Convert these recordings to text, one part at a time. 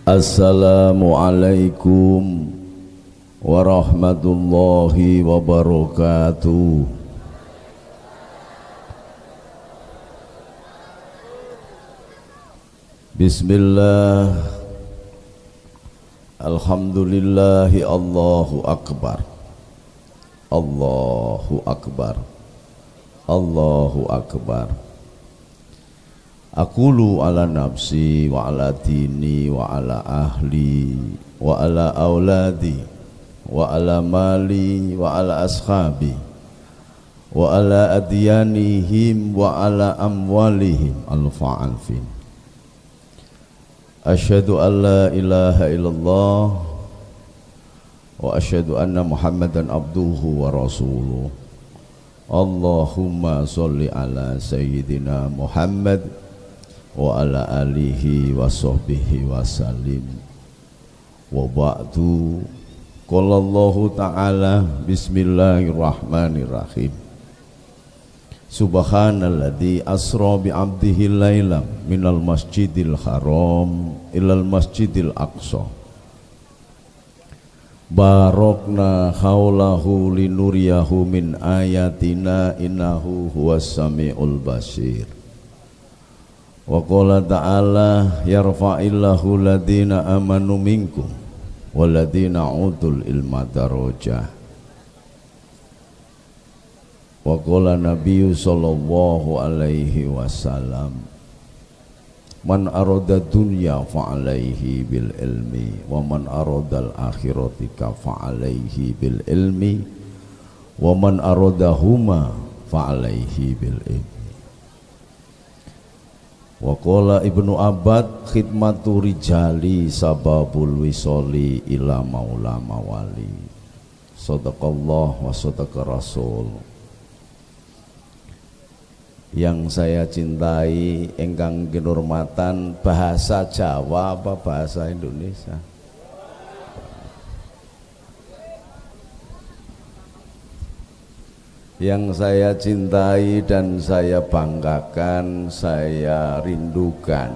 Assalamualaikum warahmatullahi wabarakatuh. Bismillah, alhamdulillahi, Allahu Akbar, Allahu Akbar, Allahu Akbar. Aqulu ala nafsi wa ala dini wa ala ahli wa ala auladi wa ala mali wa ala ashabi wa ala adyanihim wa ala amwalihim al-fa'alfin. Asyhadu an la ilaha illallah wa asyhadu anna Muhammadan abduhu wa rasuluh. Allahumma sholli ala sayyidina Muhammad wa ala alihi wa sahbihi wa salim. Wa ba'du. Qala Allahu ta'ala, bismillahirrahmanirrahim. Subhanalladzi asra bi 'abdihi lailam minal masjidil haram ilal masjidil aqsa. Barakna haulahu linuriyahu min ayatina innahu huwas samiul basir. Wa qala ta'ala yarfa'illahu ladina amanu minkum waladina utul ilma darajah. Wa qala nabiyyu sallallahu alaihi wasallam man arada dunya fa'alaihi bil ilmi wa man aradal akhirati fa'alaihi bil ilmi wa man aradahuma fa'alaihi bil ilmi. Wa qala Ibnu Abbad khidmatu rijali sababul wisoli ila maula mawali. Shadaqallah wa shadaqa rasul. Yang saya cintai ingkang kinurmatan, bahasa Jawa apa bahasa Indonesia? Yang saya cintai dan saya banggakan, saya rindukan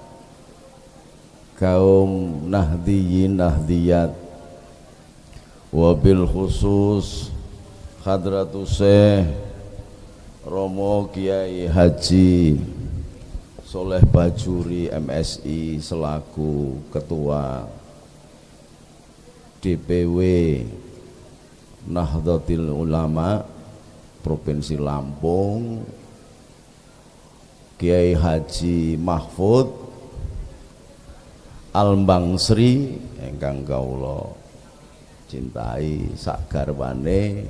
kaum Nahdliyin Nahdliyat, wabil khusus Hadratus Syekh Romo Kiai Haji Soleh Bajuri MSI selaku Ketua DPW Nahdlatul Ulama Provinsi Lampung, Kiai Haji Mahfud Al-Bangsri ingkang kawula cintai sak garwane,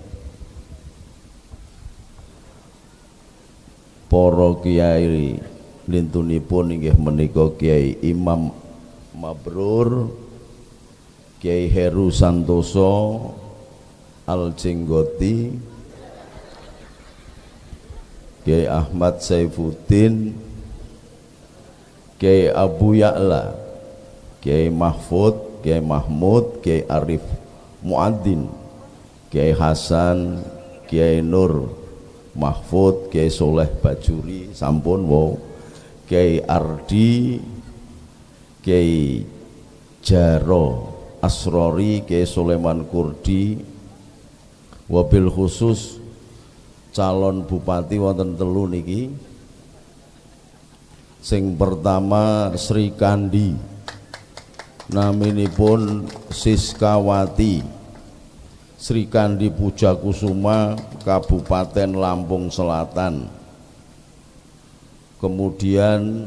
para kiai lintunipun inggih menika Kiai Imam Mabrur, Kiai Heru Santoso Al-Jenggoti, Kiai Ahmad Saifuddin, Kiai Abu Ya'la, Kiai Mahfud, Kiai Mahmud, Kiai Arif Muadzin, Kiai Hasan, Kiai Nur Mahfud, Kiai Soleh Bajuri sampun wow, Kiai Ardi, Kiai Jaro Asrori, Kiai Sulaiman Kurdi, wabil khusus calon bupati wonten telu niki. Sing pertama Sri Kandi, naminipun Siskawati, Sri Kandi Pujakusuma, Kabupaten Lampung Selatan. Kemudian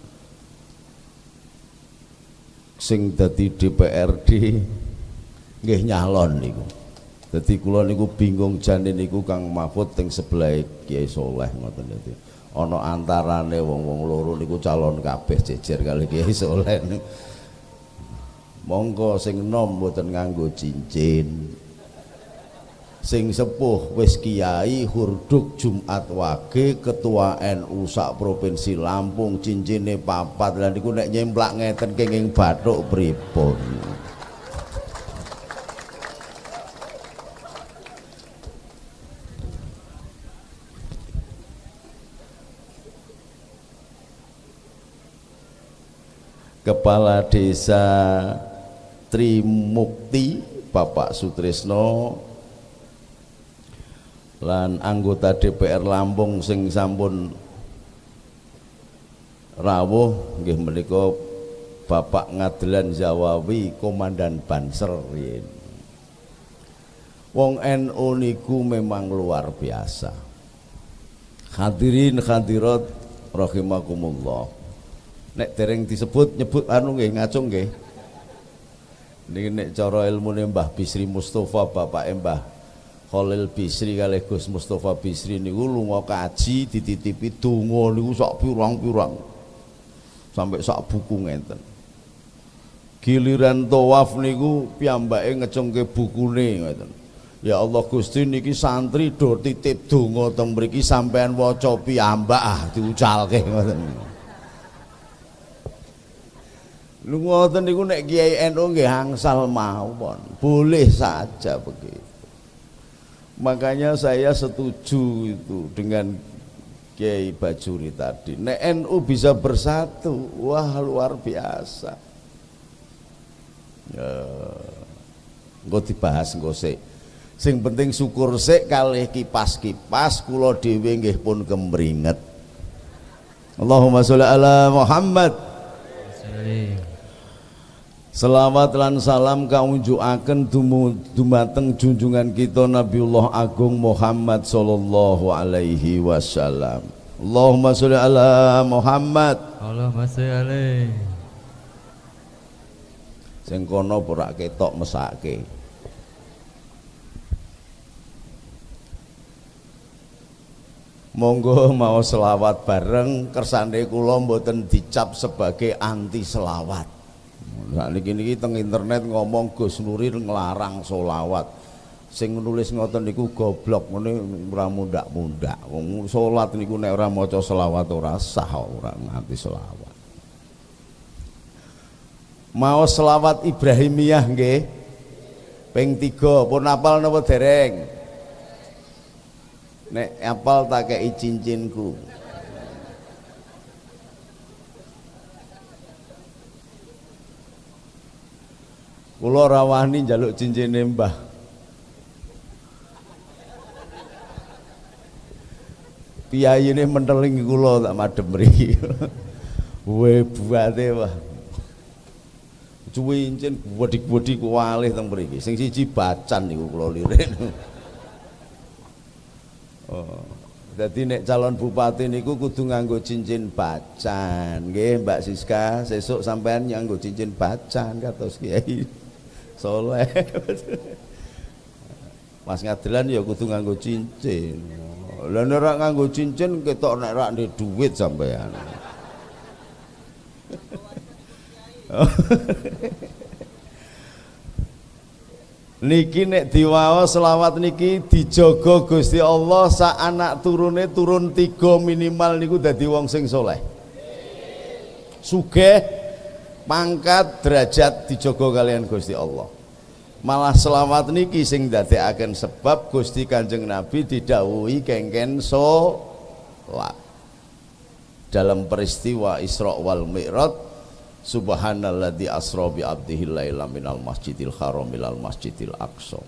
sing dadi DPRD nggih nyalon niku. Dadi kula niku bingung jane niku Kang Mahfud teng sebelah Kiai Soleh ngoten dadi. Ana antarane wong-wong loro niku calon kabeh jejer kali Kiai Soleh. Monggo sing nom mboten nganggo cincin. Sing sepuh wis kiai hurduk Jumat Wage, ketua NU sak provinsi Lampung, cincine 4. Lah niku nek nyemplak ngeten kenging bathuk pripun? Kepala Desa Trimukti Bapak Sutrisno lan anggota DPR Lampung sing sampun rawuh nggih menika Bapak Ngadelan Zawawi Komandan Banser. Wong NU niku memang luar biasa. Hadirin hadirat rahimakumullah. Nek dereng disebut nyebut anu nggih ngacung nggih. Niki nek cara ilmune Mbah Bisri Mustofa bapak Mbah Khalil Bisri kalih Gus Mustofa Bisri niku lunga kaji dititipi donga niku sak pirang-pirang. Sampai sak buku ngenten. Giliran tawaf niku piyambake ngecungke bukune ngoten. Ya Allah Gusti niki santri do titip donga teng mriki sampean waca piyambak diucalke ngoten. Lu ngoten niku nek Kiai NU nggih angsal mawon, boleh saja begitu. Makanya saya setuju itu dengan Kiai Bajuri tadi. Nek NU bisa bersatu, wah luar biasa. Engko dibahas engko sik. Sing penting syukur sik kalih kipas-kipas kula dhewe nggih pun kemringet. Allahumma sholli ala Muhammad. Selawat lan salam kaunjukaken dumateng junjungan kita Nabiullah Agung Muhammad sallallahu alaihi wasallam. Allahumma sholli ala Muhammad. Allahumma sholli alaihi. Sing kono ora ketok mesake. Monggo mau selawat bareng, kersane kula mboten dicap sebagai anti selawat. Nah niki teng internet ngomong Gus Nuri nglarang solawat. Sing nulis ngoten niku goblok, ngene ora mundak-mundak. Wong salat niku nek ora maca selawat ora sah, ora nganti selawat. Mau selawat Ibrahimiyah nggih. Ping 3 pun apal napa dereng? Nek apal tak kei cincinku. Kula rawani njaluk cincine Mbah. Piyayine menteling kula tak madhep mriki. Weh buate wah. Cincin wedi-wedi kuwalih teng mriki. Sing siji bacan niku kula lirik. Oh. Dadi nek calon bupati niku kudu nganggo cincin bacan. Nggih Mbak Siska, sesuk sampean nganggo cincin bacan kados Kiai Soleh. Mas Ngadelan ya kudu nganggo cincin. Lah nek ora nganggo cincin ketok nek ora ndek dhuwit sampean. Niki nek diwaos selawat niki dijaga Gusti Allah sak anak turune turun 3 minimal niku dadi wong sing soleh. Sugih pangkat derajat dijaga kalian Gusti Allah. Malah selawat niki sing dadekaken sebab Gusti Kanjeng Nabi didhawuhi kengken salat. Dalam peristiwa Isra wal Mi'raj, Subhanalladzi asra bi abdihi laila minal masjidil haram ilal masjidil aqsa.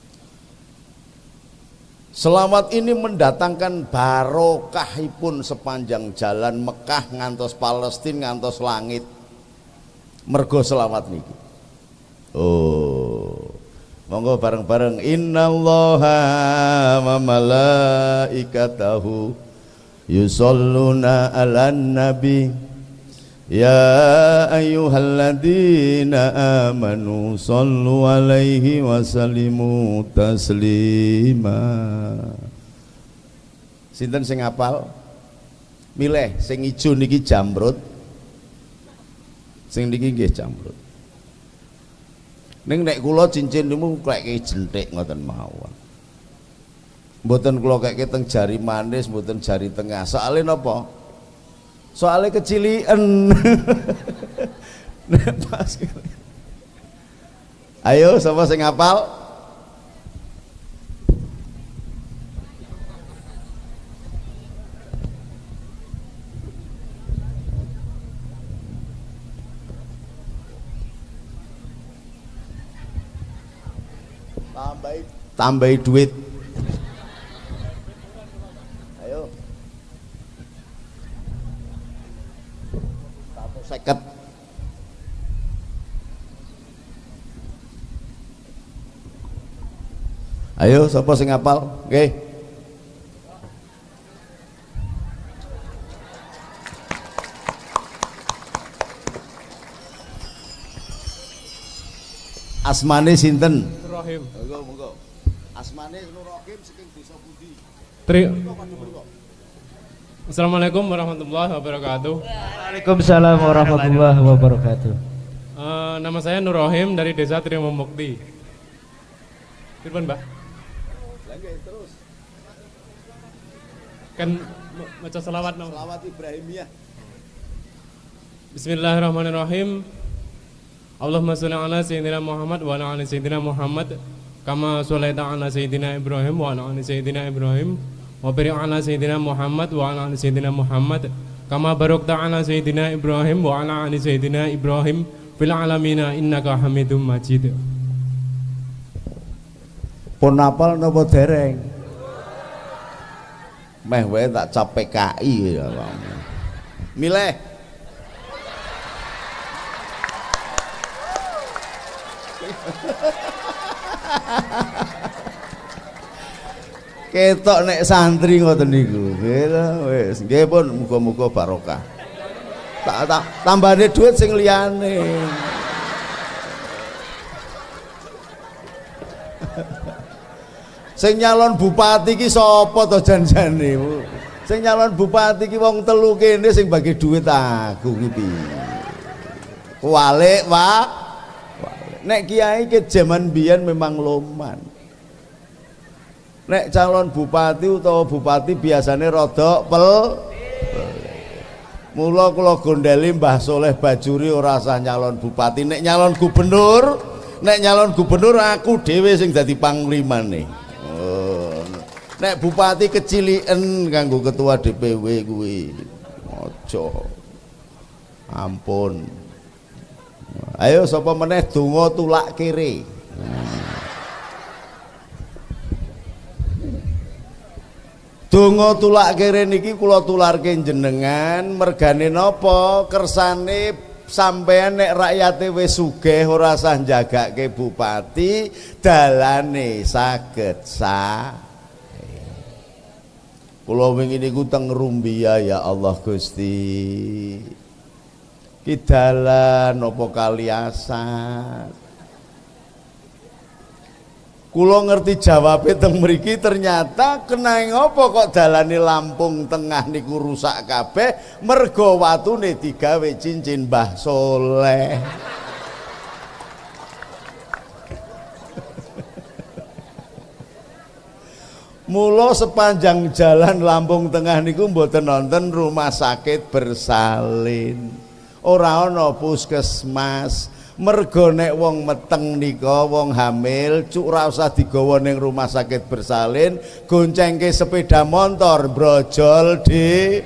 Selawat ini mendatangkan barokahipun sepanjang jalan Mekah ngantos Palestina ngantos langit. Mergo selawat niki. Oh. Monggo bareng-bareng innallaha wa malaikatahu yusholluna 'alan nabi. Ya ayyuhalladzina amanu sallu alaihi wa sallimu taslima. Sinten sing hafal? Milih sing ijo niki Jamrut. Sing niki nggih Jamrut. Ning nek kula cincin niku kleke jenthik ngoten mawon. Mboten kula keke teng jari manis, mboten jari tengah. Soale napa? Soalnya kecilian. Ayo sama sing hafal. Tambahi duit. Ayo. 150. Ayo, sapa sing ngapal? Nggih. Asmane sinten? Nurrohim. Monggo. Asmane Nurrohim saking desa pundi? Assalamualaikum warahmatullahi wabarakatuh. Waalaikumsalam warahmatullahi wabarakatuh. Nama saya Nurrohim dari Desa Trimbo Mukti. Firman, Mbak. Lagi terus. Kan baca selawat nama. Selawat Ibrahimiyah. Bismillahirrahmanirrahim. Allahumma sholli ala sayyidina Muhammad wa ala ali sayyidina Muhammad kama sholaita ala sayyidina Ibrahim wa ala ali sayyidina Ibrahim wa barik ala sayyidina Muhammad wa ala ali sayyidina Muhammad kama barakta ala sayyidina Ibrahim wa ala ali sayyidina Ibrahim fil alamina innaka Hamidum Majid. Pun apal napa dereng? Meh wae tak cap PKI ya, Bang. Milih. Ketok nek santri ngoten niku. Wis nggih pun muga-muga barokah. Tak tambahane duit sing liyane. Sing nyalon bupati ki sapa to jan-jane? Sing nyalon bupati ki wong telu kene sing bagi duit aku ki piye? Walik, Pak. Nek kiai ke zaman biyen memang loman. Nek calon bupati utawa bupati biasanya rodok mula kula gondeli Mbah Soleh Bajuri ora usah nyalon bupati. Nek nyalon gubernur aku dhewe sing dadi panglimane. Nek bupati keciliken kanggo ketua DPW kuwi. Aja. Ampun. Ayo sapa meneh donga tulak kiri. Donga tulak kere niki kula tularke jenengan mergane napa kersane sampean nek rakyate wis sugih ora usah njagake bupati dalane saged sah. Kula wingi niku teng Rumbia ya Allah Gusti. Ki dalan apa Kaliasat. Kula ngerti jawabe teng mriki ternyata kenaing apa kok dalane Lampung Tengah niku rusak kabeh mergo watune digawe cincin Mbah Soleh. Mula sepanjang jalan Lampung Tengah niku mboten nonton rumah sakit bersalin. Ora ana puskesmas. Mergo nek wong meteng nika wong hamil cuk ora usah digawa ning rumah sakit bersalin, goncengke sepeda motor brojol di.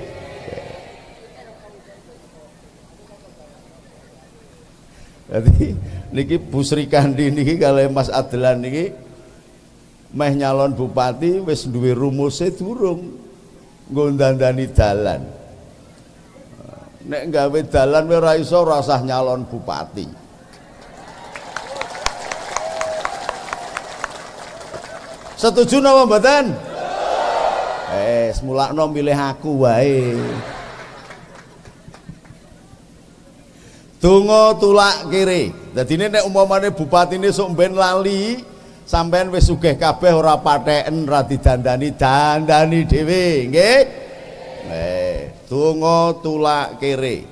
Jadi niki Bu Sri Kandi niki kalih Mas Adlan niki meh nyalon bupati wis duwe rumuse durung nggo ndandani dalan. Nek gawe dalan ora iso ora usah nyalon bupati. Setuju napa mboten? Semulakno milih aku wae. Donga tulak kiri. Dadine nek umpamane bupatine sok mben lali, sampean wis sugih kabeh ora patheken ra didandani, dandani dhewe, nggih? Donga tulak kiri.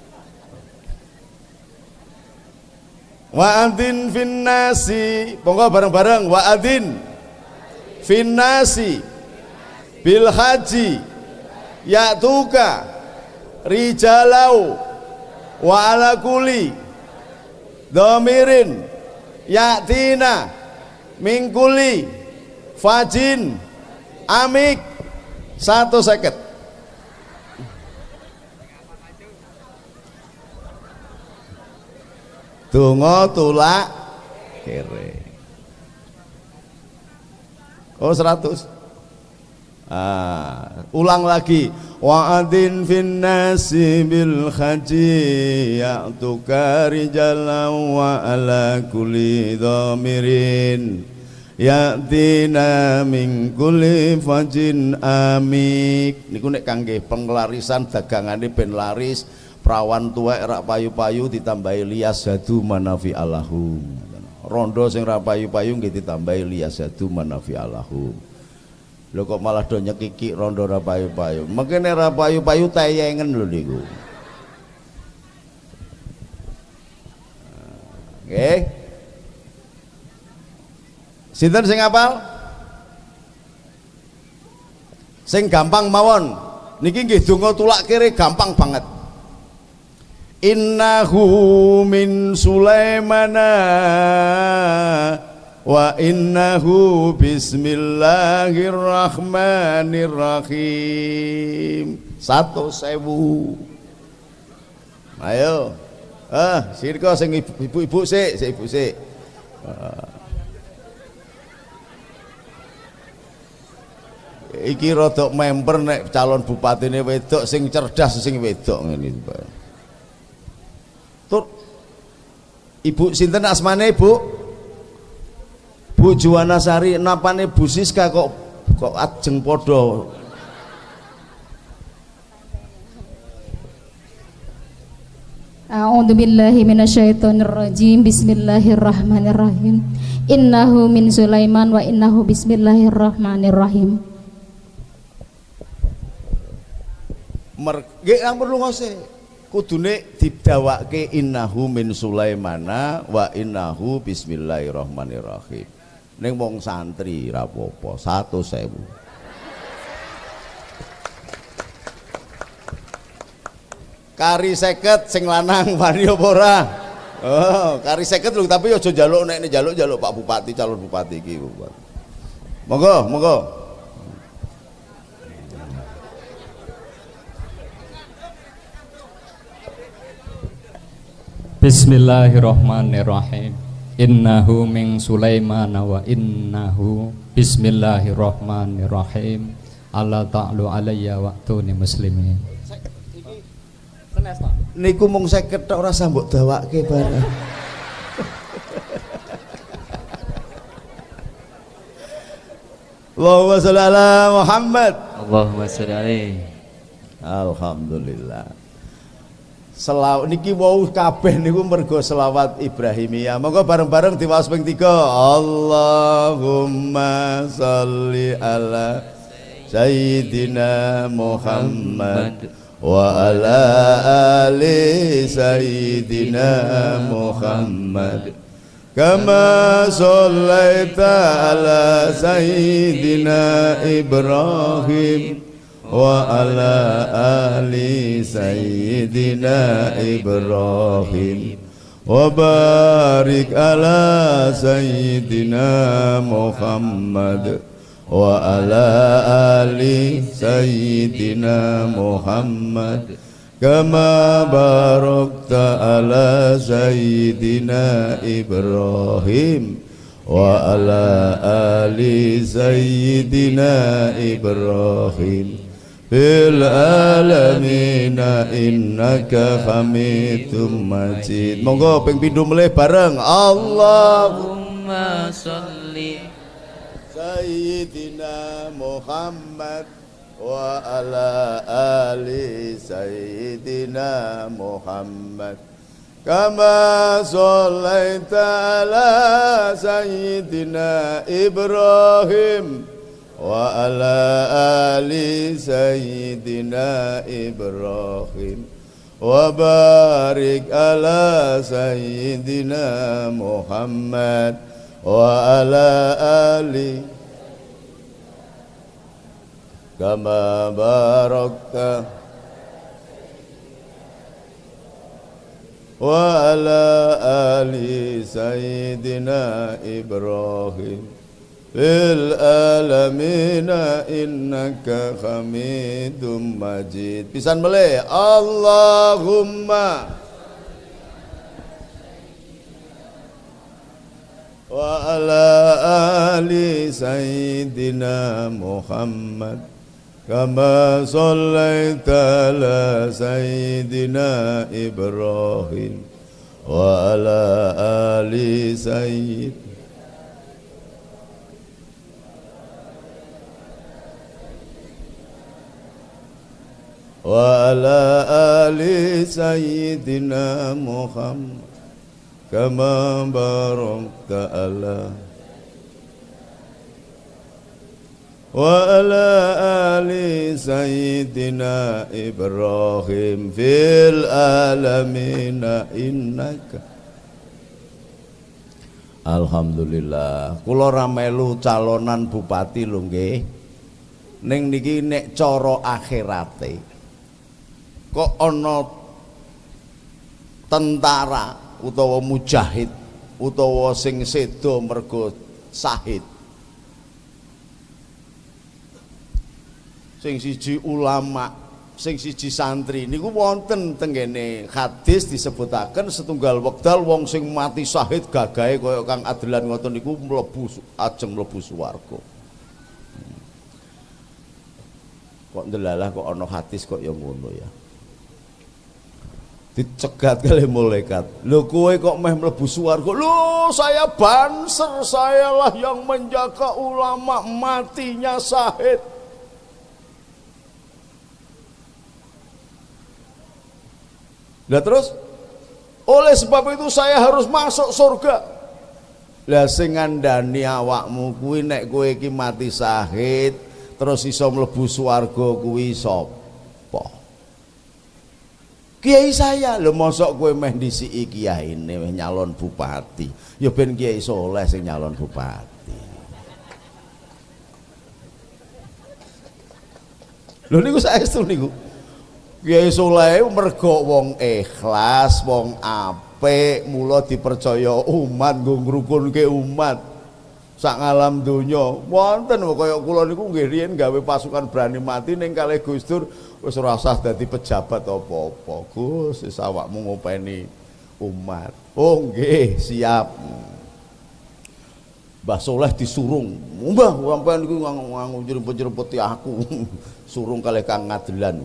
Wa adzin finnasi, monggo bareng-bareng wa adzin finnasi bil haji ya'tuka rijalau wa ala kuli dhamirin ya'tina min kuli fajin amik 150. Donga tulak kiri. Oh 100. Ulang lagi. Wa'adin fin nasi bil haji ya'tuka rijalan wa ala kulli dhamirin ya'tina min kulli fajin amik. Niku nek kangge penglarisan dagangane ben laris, prawan tuwek rak payu-payu ditambahi lias jadu manafi alahum. Rondo sing ra payu-payu nggih ditambahi lias jadu manafi alahum. Lho kok malah do nyekiki rondo ra payu-payu. Mengkene ra payu-payu tayengen lho niku. Nggih. Sinten sing hafal? Sing gampang mawon. Niki nggih donga tulak kiri gampang banget. Innahu min Sulaimana wa innahu bismillahirrahmanirrahim. 1.000. Ayo. Sirko sing ibu-ibu sik, ibu sik. Iki rodok member nek calon bupatine wedok sing cerdas sing wedok ngene iki, Pak. Tur Ibu sinten asmane, Bu? Bu Juwanasari, napane Bu Siska kok ajeng padha. A'udzu billahi minasyaitonir rajim. Bismillahirrahmanirrahim. Innahu min Sulaiman wa innahu bismillahirrahmanirrahim. Nggih perlu ngose. Kudune didawake innahu min Sulaimana wa innahu bismillahirrahmanirrahim. Ning wong santri ra apa-apa 100.000. Kari 50 sing lanang wani apa ora? Oh, kari 50 lho, tapi aja njaluk nek njaluk Pak Bupati, calon bupati iki. Monggo, monggo. Bismillahirrahmanirrahim. Innahu min Sulaiman wa innahu bismillahirrahmanirrahim. Allah ta'lu alayya wa'tuni muslimin. Niku mung 50 tok ora sambok dawake bareng. Allahumma sholli ala Muhammad. Allahumma sholli alaihi. Alhamdulillah. Selawat niki wau kabeh niku mergo selawat Ibrahimiyah. Monggo bareng-bareng diwaos ping 3. Allahumma sholli ala sayyidina Muhammad wa ala ali sayyidina Muhammad kama shallaita ala sayyidina Ibrahim wa ala ali sayyidina Ibrahim wa barik ala sayyidina Muhammad wa ala ali sayyidina Muhammad kama barakta ala sayyidina Ibrahim wa ala ali sayyidina Ibrahim fil alamina innaka hamidum majid. Monggo ping pindho melih bareng. Allahumma sholli sayyidina Muhammad wa ala ali sayyidina Muhammad kama shallaita ala sayyidina Ibrahim wa ala ali sayyidina Ibrahim wa barik ala sayyidina Muhammad wa ala ali kama barakta wa ala ali sayyidina Ibrahim fil alamina innaka hamidum majid. Pisan melih. Allahumma wa ala ali sayyidina Muhammad kama shallaita ala sayyidina Ibrahim wa ala ali sayyidina wa ala ali sayyidina Muhammad kama barakta ala wa ala ali sayyidina Ibrahim fil alamina innaka. Alhamdulillah, kula ra melu calonan bupati lho nggih. Ning niki nek cara akhirate kok ana tentara utawa mujahid utawa sing sedo mergo syahid, sing siji ulama, sing siji santri niku wonten tenggene hadis disebutaken setunggal wekdal wong sing mati syahid gagahe kaya Kang Adlan ngoten niku mlebu ajeng mlebu swarga. Kok ndelalah kok ana hadis kok ya ngono ya. Dicegat kali malaikat. Lho kowe kok meh mlebu swarga? Lho saya banser, sayalah yang menjaga ulama matinya syahid. Lah terus oleh sebab itu saya harus masuk surga. Lah sing ngandani awakmu kuwi nek kowe iki mati syahid terus iso mlebu swarga kuwi sapa? Kiai saya. Lho mosok kowe meh ndisiki kiyaine wis nyalon bupati. Ya ben Kiai Soleh sing nyalon bupati. Lho niku saestu niku. Kiai Soleh mergo wong ikhlas, wong apik, mula dipercaya umat nggo ngrukunke umat sak ngalam donya. Wonten kaya kula niku nggih riyen gawe pasukan berani mati ning kalih Gus Dur wis ora usah dadi pejabat apa-apa. Gus, wis awakmu ngopeni umat. Oh nggih, siap. Mbah Soleh disurung. Mbah, sampean niku njrempet-njrempeti aku. Surung kalih Kang Ngadelan.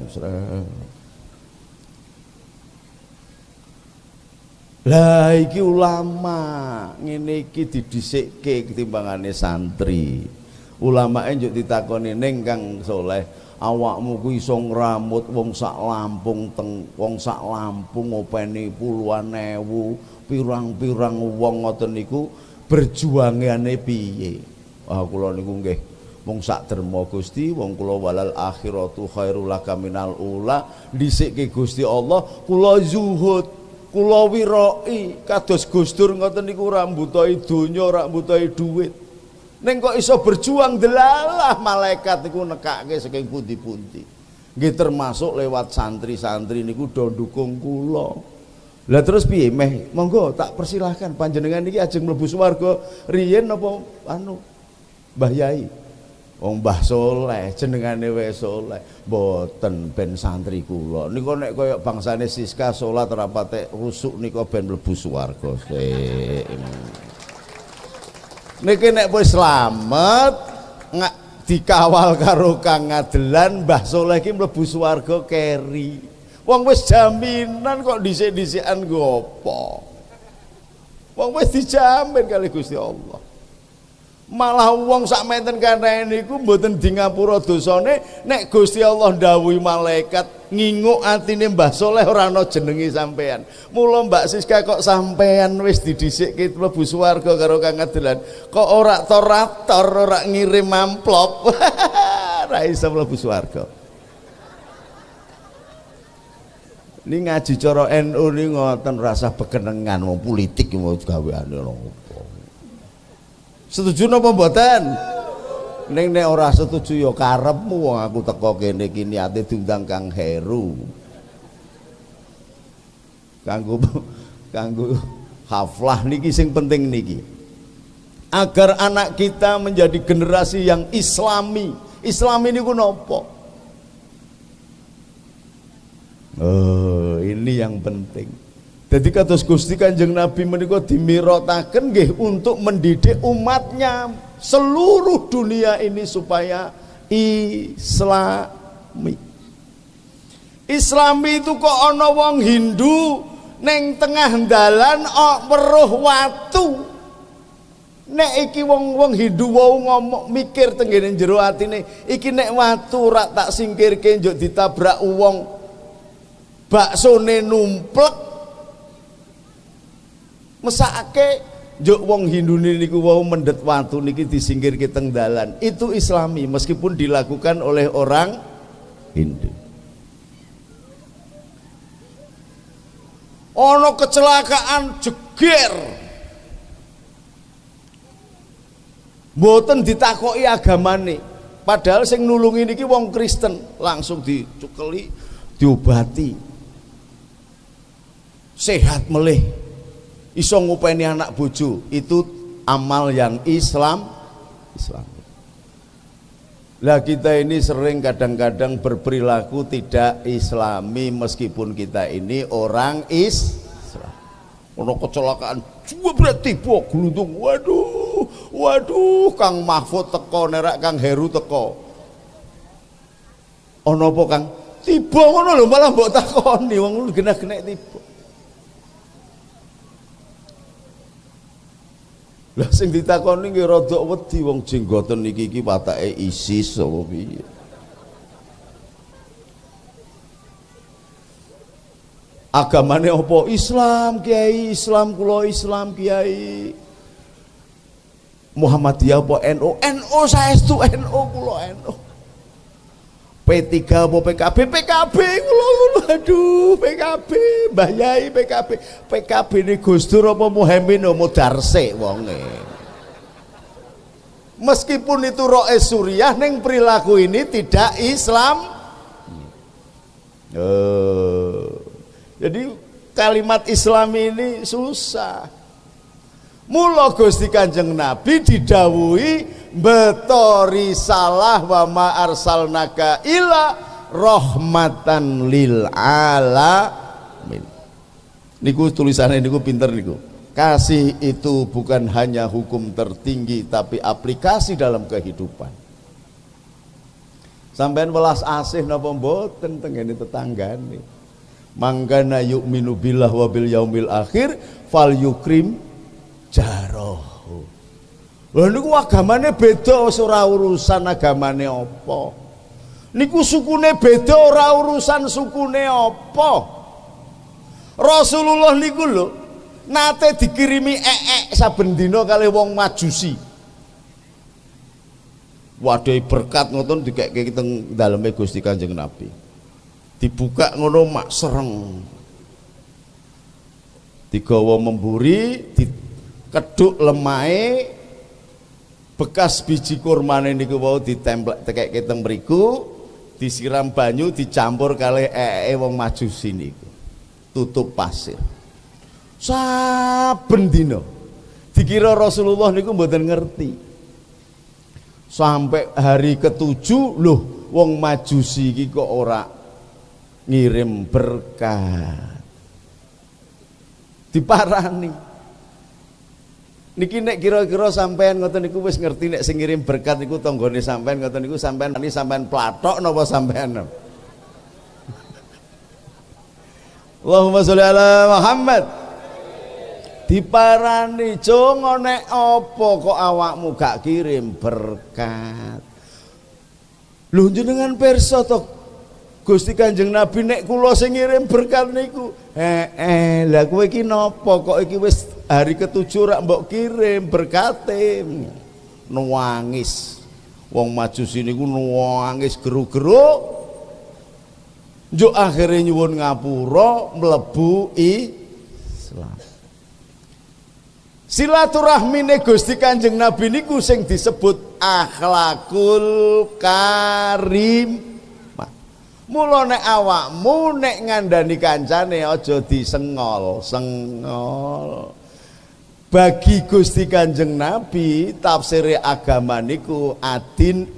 Lah iki ulama ngene iki didhisikke ketimbangane santri. Ulamae njuk ditakoni ning Kang Soleh, awakmu ku iso ngramut wong sak Lampung wong sak Lampung ngopeni puluhan ewu, pirang-pirang wong ngoten niku berjuangane piye? Ah kula niku nggih wong sak derma Gusti, wong kula walal akhiratu khairul laka minal ula, dhisikke Gusti Allah, kula zuhud, kula wiroi kados Gus Dur ngoten niku ora mbutuhi donya, ora mbutuhi dhuwit. Ning kok iso berjuang delalah malaikat niku nekake saking pundi-pundi. Nggih termasuk lewat santri-santri niku do ndukung kula. Lah terus piye meh monggo tak persilahkan panjenengan niki ajeng mlebu swarga riyen napa anu Mbah Yai. Wong Mbah Soleh jenengane wis soleh, mboten ben santri kula. Niku nek kaya bangsane Siska salat rapate rusuk nika ben mlebu swarga. Niki nek wis slamet dikawal karo Kang Ngadelan, Mbah Soleh iki mlebu swarga keri. Wong wis jaminan kok dhisik-dhisikan nggo apa? Wong wis dijamin kali Gusti Allah. Malah wong sak menten kene niku mboten di ngapura dosane nek Gusti Allah ndhawuhi malaikat nginguk atine Mbah Soleh ora ana jenenge sampean. Mula Mbak Siska kok sampean wis didhisikke mlebu swarga karo Kang Ngadelan, kok ora torator, ora ngirim amplop. Ora iso mlebu swarga. Ini ngaji cara NU ni ngoten rasa bekenengan wong politik mau gaweane opo. Setuju napa mboten? Ning nek ora setuju ya karepmu, wong aku teko kene iki niate diundang Kang Heru. Kanggo haflah niki sing penting niki. Agar anak kita menjadi generasi yang islami. Islami niku napa? Oh, ini yang penting. Jadi kados Gusti Kanjeng Nabi menika dimirotaken nggih untuk mendidik umatnya seluruh dunia ini supaya Islami. Islami itu kok ana wong Hindu neng tengah dalan weruh watu. Nek iki wong Hindu wau ngomong mikir tenggene jero atine, iki nek watu rak tak singkirke njuk ditabrak wong baksone numplek. Mesake njuk wong Hindu niku wau mendet watu niki disingkirke teng dalan. Itu Islami meskipun dilakukan oleh orang Hindu. Ono kecelakaan jeger. Mboten ditakoki agamane. Padahal sing nulungi niki wong Kristen, langsung dicukeli, diobati. Sehat melih. Iso ngupeni anak bojo, itu amal yang Islam. Lah kita ini sering kadang-kadang berperilaku tidak Islami meskipun kita ini orang Islam. Ono kecelakaan berarti tiba gluntung. Waduh, Kang Mahfud teko, nerak Kang Heru teko. Ono apa Kang? Tiba ngono lho, malah mbok takoni wong genah-genek tiba. Lah sing ditakoni nggih rada wedi wong jenggoten iki watake ISIS apa piye. Agamane apa? Islam Kiai, Islam kula Islam Kiai. Muhammadiyah apa NU? NU saestu NU kula NU. P3 apa PKB? PKB kula aduh PKB, Mbah Yai PKB. PKB ini Gus Dur apa Muhaimin apa Darse wonge. Meskipun itu roe Suriah ning perilaku ini tidak Islam. Jadi kalimat Islam ini susah. Mula Gusti Kanjeng Nabi didhawuhi betori salah wa ma arsalnaka ila rahmatan lil alamin. Niku tulisannya niku pinter niku. Kasih itu bukan hanya hukum tertinggi tapi aplikasi dalam kehidupan. Sampeyan welas asih napa mboten tengene tetanggane. Mangkana yu'minu billah wa bil yaumil akhir fal yukrim jaroh. Lha niku agamane beda, ora urusan agamane apa. Niku sukune beda, ora urusan sukune apa. Rasulullah niku lho nate dikirimi saben dina kali wong Majusi. Wadai berkat ngoten dikeke teng daleme Gusti Kanjeng Nabi. Dibuka ngono mak sereng. Digawa memburi, dikeduk lemahe, bekas biji kurmane niku wau ditemplek tekeke teng mriku, disiram banyu dicampur kali wong Majusi niku. Tutup pasir. Saben dina dikira Rasulullah niku mboten ngerti. Sampai hari ke-7 loh wong Majusi iki kok ora ngirim berkat. Diparani. Niki nek kira-kira sampean ngoten niku wis ngerti nek sing ngirim berkat niku tanggane sampean ngoten niku sampean platok napa sampean? Allahumma sholli ala Muhammad. Diparani, "Jong nek apa kok awakmu gak kirim berkat?" Lho jenengan pirsa to Gusti Kanjeng Nabi nek kula sing ngirim berkat niku. Lah kowe iki napa kok iki wis hari ke-7 rak mbok kirim berkate. Nuwangis. Wong Majusi niku nuwangis geru-geru. Njuk akhire nyuwun ngapura mlebu Islam. Silaturahmine Gusti Kanjeng Nabi niku sing disebut akhlakul karim. Mula nek awakmu nek ngandani kancane aja disengol. Bagi Gusti Kanjeng Nabi tafsire agama niku adin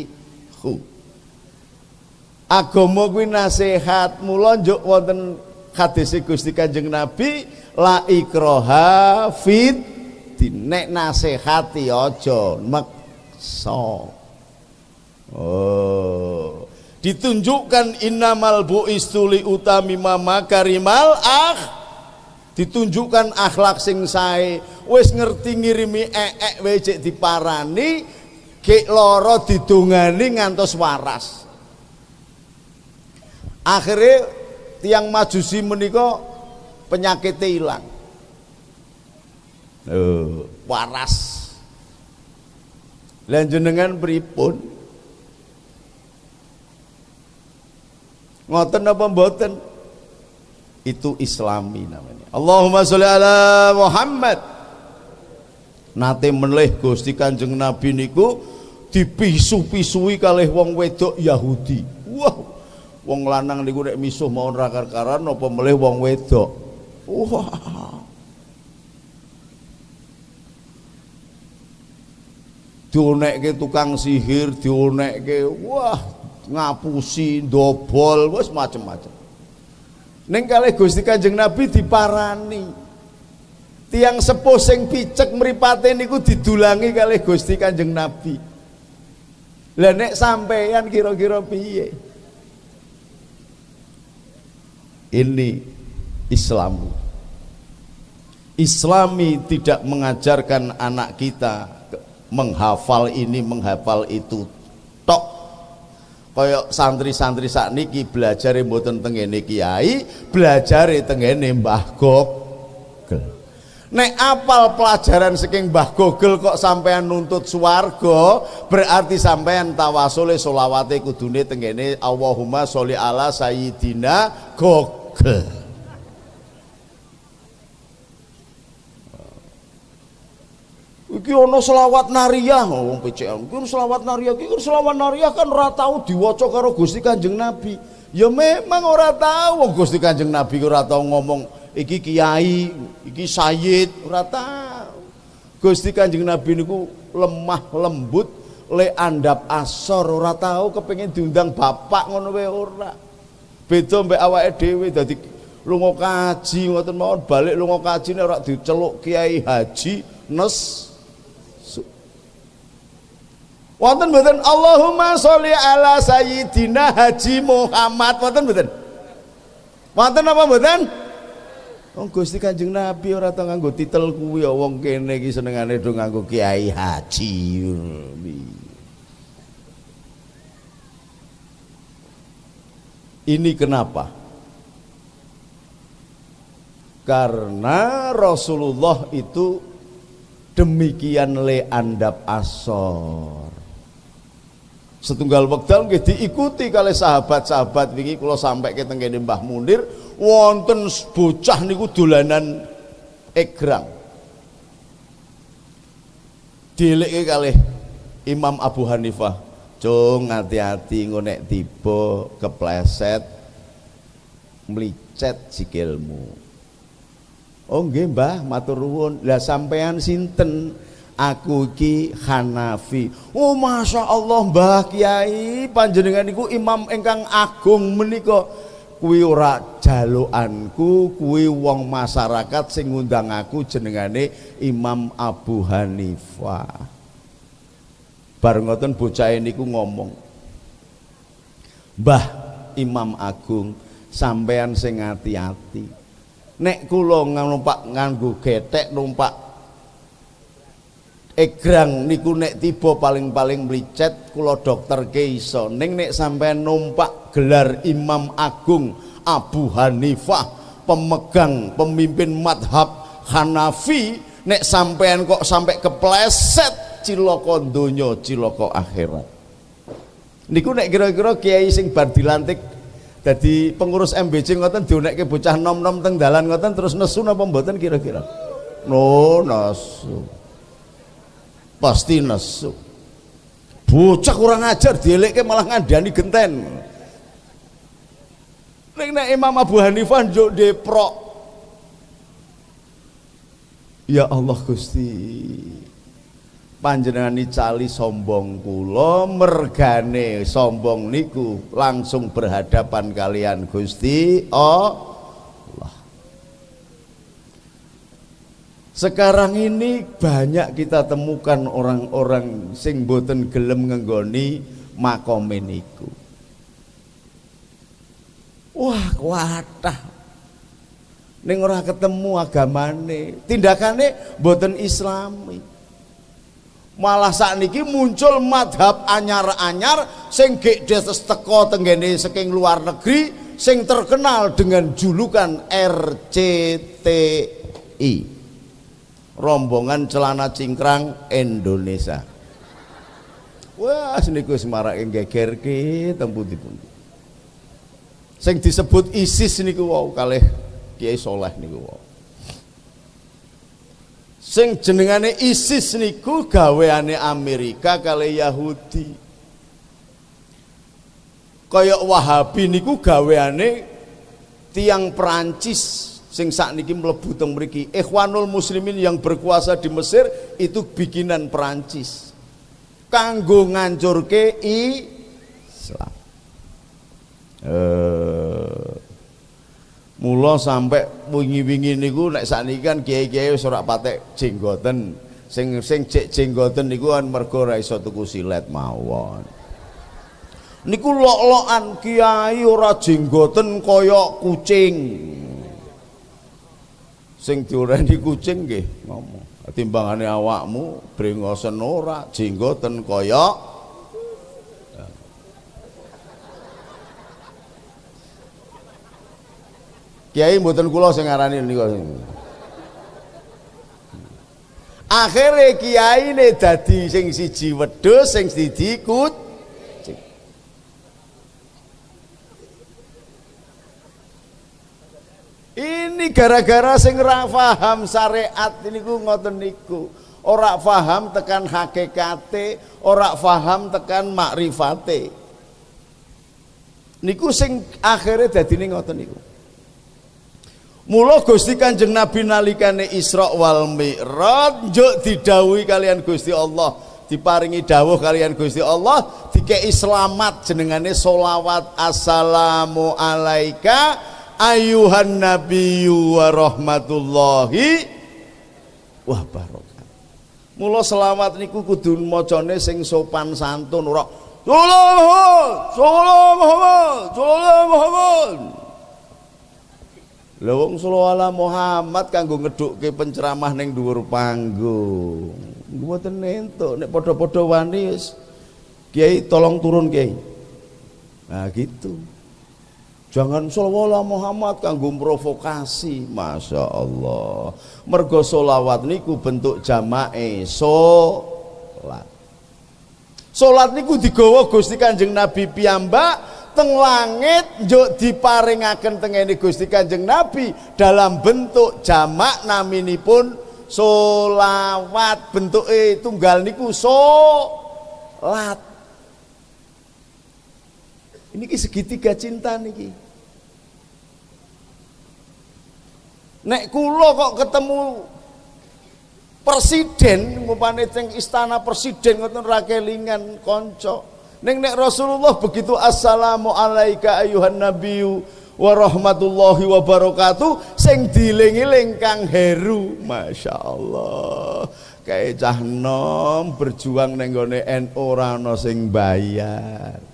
an-nasihu. Agama kuwi nasihat, mula njuk wonten hadis Gusti Kanjeng Nabi, la ikroha fid din, nek nasihati aja maksa. Oh, ditunjukkan innamal bu'istu li utamima makarimal ditunjukkan akhlak sing sae. Wis ngerti ngirimi wae cek diparani, gek lara didongani ngantos waras. Akhirnya tiang Majusi menika penyakitnya hilang, waras. Lan jenengan pripun? Ngoten apa mboten? Itu Islami namanya. Allahumma sholli ala Muhammad. Nate melih Gusti Kanjeng Nabi niku dipisu-pisui kalih wong wedok Yahudi. Wow. Wong lanang niku nek misuh mau rakar-karan apa melih wong wedok. Wah. Dionekke tukang sihir, dionekke wah ngapusi, ndobol, wis macem-macem. Ning kalih Gusti Kanjeng Nabi diparani. Tiang sepuh sing picek mripate niku didulangi kalih Gusti Kanjeng Nabi. Lah nek sampeyan kira-kira piye? Ini Islam. Islami tidak mengajarkan anak kita menghafal ini menghafal itu tok. Kaya santri-santri sakniki belajare mboten tengene kiai, belajare tengene Mbah Gogel. Nek apal pelajaran saking Mbah Gogel kok sampean nuntut swarga, berarti sampean tawasule selawate kudune tengene Allahumma sholli ala sayyidina Gogel. Iki ana selawat nariyah wong PCM. Iki selawat nariyah, iki selawat nariyah kan ora tau diwaca karo Gusti Kanjeng Nabi. Ya memang ora tau wong Gusti Kanjeng Nabi ora tau ngomong iki kiai, iki sayyid, ora tau. Gusti Kanjeng Nabi niku lemah lembut, le andap asor, ora tau kepengin diundang bapak ngono wae ora. Beda mbek awake dhewe dadi lunga kaji ngoten mawon, balik lunga kajine ora diceluk kiai haji nes. Wonten mboten Allahumma sholli ala sayyidina Haji Muhammad, wonten mboten? Wonten apa mboten? Wong Gusti Kanjeng Nabi ora tau nganggo titel kuwi ya, wong kene iki senengane do nganggo kiai haji. Ini kenapa? Karena Rasulullah itu demikian le andap asor. Setunggal wekdal nggih diikuti kalih sahabat-sahabat wingi kula sampai ke tengene Mbah Munir, wonten bocah niku dolanan egrang. Dieleke kalih Imam Abu Hanifah, "Cung, hati-hati engko nek tiba kepleset mlicet sikilmu." "Oh nggih Mbah, matur nuwun." "Lah sampean sinten?" "Aku iki Hanafi." "Oh masya Allah Mbah Kiai, panjenengan niku imam ingkang agung menika." "Kuwi ora jalukanku, kuwi wong masyarakat sing ngundang aku jenengane Imam Abu Hanifah." Bar ngoten bocah niku ngomong, "Mbah Imam Agung, sampean sing ati-ati. Nek kula numpak nganggo getek numpak egrang niku nek tiba paling-paling mlicet kula dokterke iso. Ning nek sampean numpak gelar Imam Agung Abu Hanifah, pemegang pemimpin madhab Hanafi, nek sampean kok sampai kepleset cilaka donya cilaka akhirat." Niku nek kira-kira kiai sing bar dilantik dadi pengurus MBC ngoten dionekke bocah nom-nom teng dalan ngoten terus nesu napa mboten kira-kira? No, nesu. Pasti nesu. Bocah kurang ajar dielekke malah ngandani genten. Nek Imam Abu Hanifah njuk deprok. Ya Allah Gusti, panjenengan cali sombong kula, mergane sombong niku langsung berhadapan kalian Gusti Allah. Sekarang ini banyak kita temukan orang-orang sing boten gelem ngenggoni makome niku. Wah, kuatah. Ning ora ketemu agamane, tindakane boten islami. Malah sakniki muncul madhab anyar-anyar sing gedhes teko tenggene saking luar negeri sing terkenal dengan julukan RCTI. Rombongan celana cingkrang Indonesia. Wah, niku semarake gegerke teng pundi-pundi. Sing disebut ISIS niku wau kalih Kiai Soleh niku wau. Sing jenengane ISIS niku gaweane Amerika kalih Yahudi. Kaya Wahabi niku gaweane tiang Perancis. Sing sakniki mlebu teng mriki Ikhwanul Muslimin yang berkuasa di Mesir itu bikinan Perancis kanggo ngancurke Islam. Mula sampai wingi-wingi niku nek sakniki kan kiai-kiai wis ora patek jenggoten. Sing jek jenggoten niku kan mergo ora iso tuku silet mawon. Niku lok-lokan kiai ora jenggoten kaya kucing. Sing diureni kucing nggih ngomong timbangane awakmu brengosen ora jenggoten kaya Kiai mboten kula sing ngarani niku. Akhire kiyaine dadi sing siji wedhus sing siji kucing. Ini gara-gara sing ora paham syariat niku ngoten niku. Ora paham tekan hakikate, ora paham tekan makrifate. Niku sing akhire dadine ngoten niku. Mula Gusti Kanjeng Nabi nalikane Isra wal Mi'raj njuk didhawuhi kalian Gusti Allah, diparingi dawuh kalian Gusti Allah, dikei selamat jenengane sholawat assalamu alaika ayuhan nabiyyu wa rahmatullahi wa barakatuh. Mula selawat niku kudu macane sing sopan santun, ora sallallahu Muhammad. Lha wong sallallahu Muhammad kanggo ngedhukke penceramah ning dhuwur panggung. Mboten entuk nek padha-padha wani wis Kiai tolong turun Kiai. Nah gitu. Jangan sholawat Muhammad kanggo provokasi, masya Allah. Mergo sholawat niku bentuk jamae sholat. Sholat niku digawa Gusti Kanjeng Nabi piyambak teng langit njuk diparingaken tengene Gusti Kanjeng Nabi dalam bentuk jamak naminipun sholawat. Bentuke tunggal niku sholat. Ini segitiga cinta niki. Nek kula kok ketemu presiden, umpamane teng istana presiden ngoten ra kelingan kanca. Ning nek Rasulullah begitu assalamu alaika ayuhan nabiyyu wa rahmatullahi wa barakatuh sing dieling-eling kang heru, masyaallah. Kae cah nom berjuang ning gone NU ora ana sing bayar.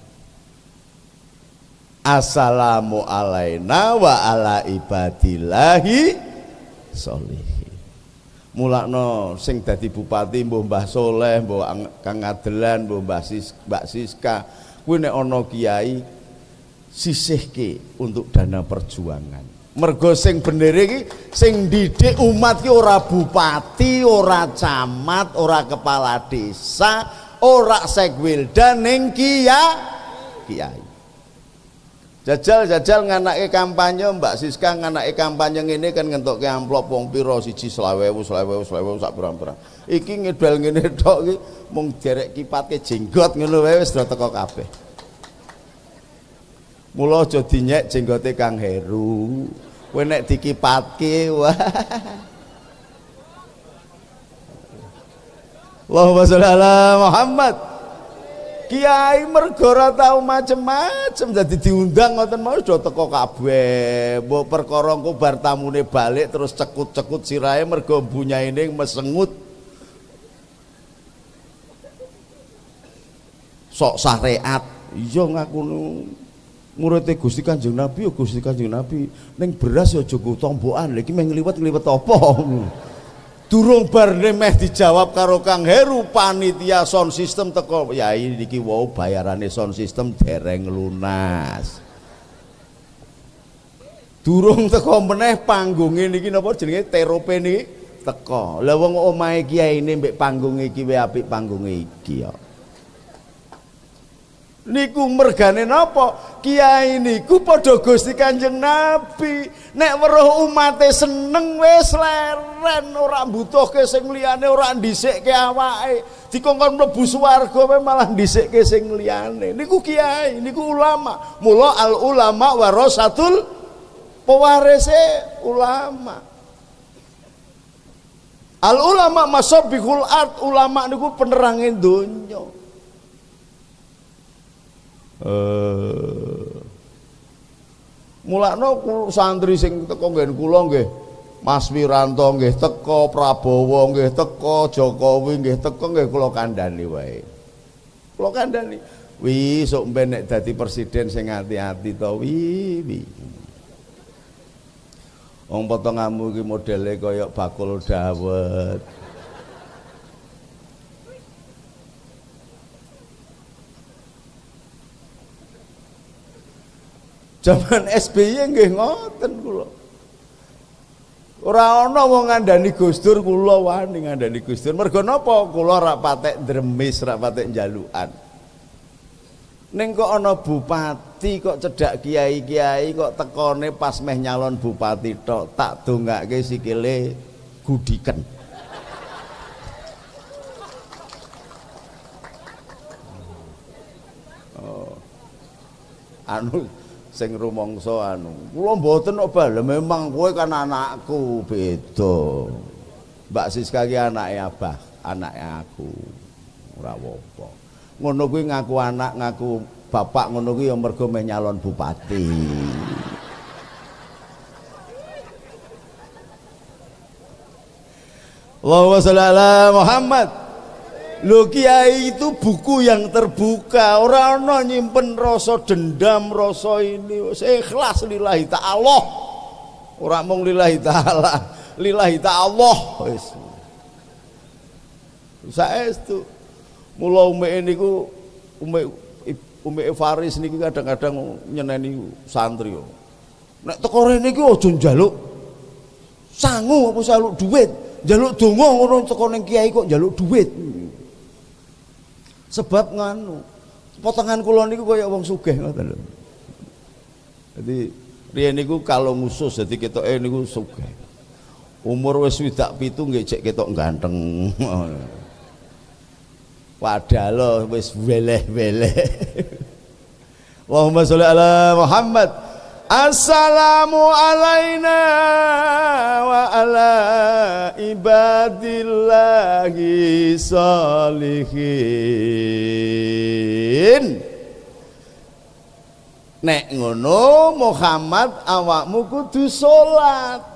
Assalamu alaina wa ala ibadillahi sholihin. Mulakno sing dadi bupati mbuh Mbah Soleh, mbuh Kang Adelan, mbuh Mbak Siska, kuwi nek ana kiai sisihke untuk dana perjuangan. Mergo sing bener iki sing didik umat ki ora bupati, ora camat, ora kepala desa, ora sekwilda ning kiai. Jajal nganake kampanye Mbak Siska nganake kampanye ngene kan ngentukke amplop wong pira siji 20.000 sak pirang-pirang. Iki ngedal ngene tok iki mung derek kipatke jenggot ngono wae wis do teko kabeh. Mula aja dinyek jenggote Kang Heru. Kowe nek dikipatke wah. Allahumma sholli ala Muhammad. kiai mergo ora tau macem-macem dadi diundang ngoten mau do teko kabeh. Mbok perkara engko bar tamune balik terus cekut-cekut sirahe mergo bunyaine mesengut. Sok syariat. Iya ngaku muridé Gusti Kanjeng Nabi ya Gusti Kanjeng Nabi. Ning beras ya aja tombokan. Lha iki meh ngliwet-ngliwet apa? Durung bar meh dijawab karo Kang Heru panitia sound system teko ya iki wau bayarane sound system dereng lunas. Durung teko meneh panggunge niki napa jenenge terope niki teko. Lah wong omahe kiyaine mbek panggung iki wae apik panggunge iki ya. Niku mergane napa? Kiai niku padha Gusti Kanjeng Nabi. Nek weruh umate seneng wis leren, ora mbutuhke sing liyane, ora ndhisikke awake. Dikongkon mlebu swarga wae malah ndhisikke sing liyane. Niku kiai, niku ulama. Mula al ulama warasatul pewarise ulama. Al ulama masabihul art, ulama niku penerange donya. Mulakno santri sing teko nggen kula nggih Mas Wiranto nggih teko, Prabowo nggih teko, Jokowi nggih teko nggih kula kandhani wae. Kula kandhani, wi sok mben nek dadi presiden sing ati-ati to wi. Wong potonganmu iki modele kaya bakul dawet. Zaman SBY nggih ngoten kula. Ora ana wong ngandani Gus Dur, kula wani ngandani Gus Dur. Mergo napa? Kula ora patek dremis, ora patek njalukan. Ning kok ana bupati kok cedhak kiai-kiai kok tekone pas meh nyalon bupati tok, tak dongake sikile gudiken. Oh. Anu sing rumangsa anu kula mboten kok bal memang kowe kan anakku beda. Mbak Siska ki anake abah, anake aku ora apa-apa. Ngono kuwi ngaku anak ngaku bapak ngono kuwi ya mergo meh nyalon bupati. Allahumma sholli ala Muhammad. Lho kiai itu buku yang terbuka, ora ana nyimpen rasa dendam, rasa ini, ikhlas lillahi ta'ala. Ora mung lillahi ta'ala, lillahi ta'ala wis. Saestu. Mula umeke niku umeke Faris niki kadang-kadang nyeneni santri yo. Nek teko rene iki aja njaluk sangu apa njaluk dhuwit, njaluk donga ngono teko ning kiai kok njaluk dhuwit. Sebab nganu potongan kula niku kaya wong sugih ngoten lho. Dadi riyen niku kalau ngusus dadi ketoke niku sugih. Umur wis 67 nggih cek ketok ganteng. Padahal wis weleh-weleh. Allahumma sholli ala Muhammad. Assalamu alaina wa ala ibadillahi sholihin. Nek ngono Muhammad awakmu kudu salat.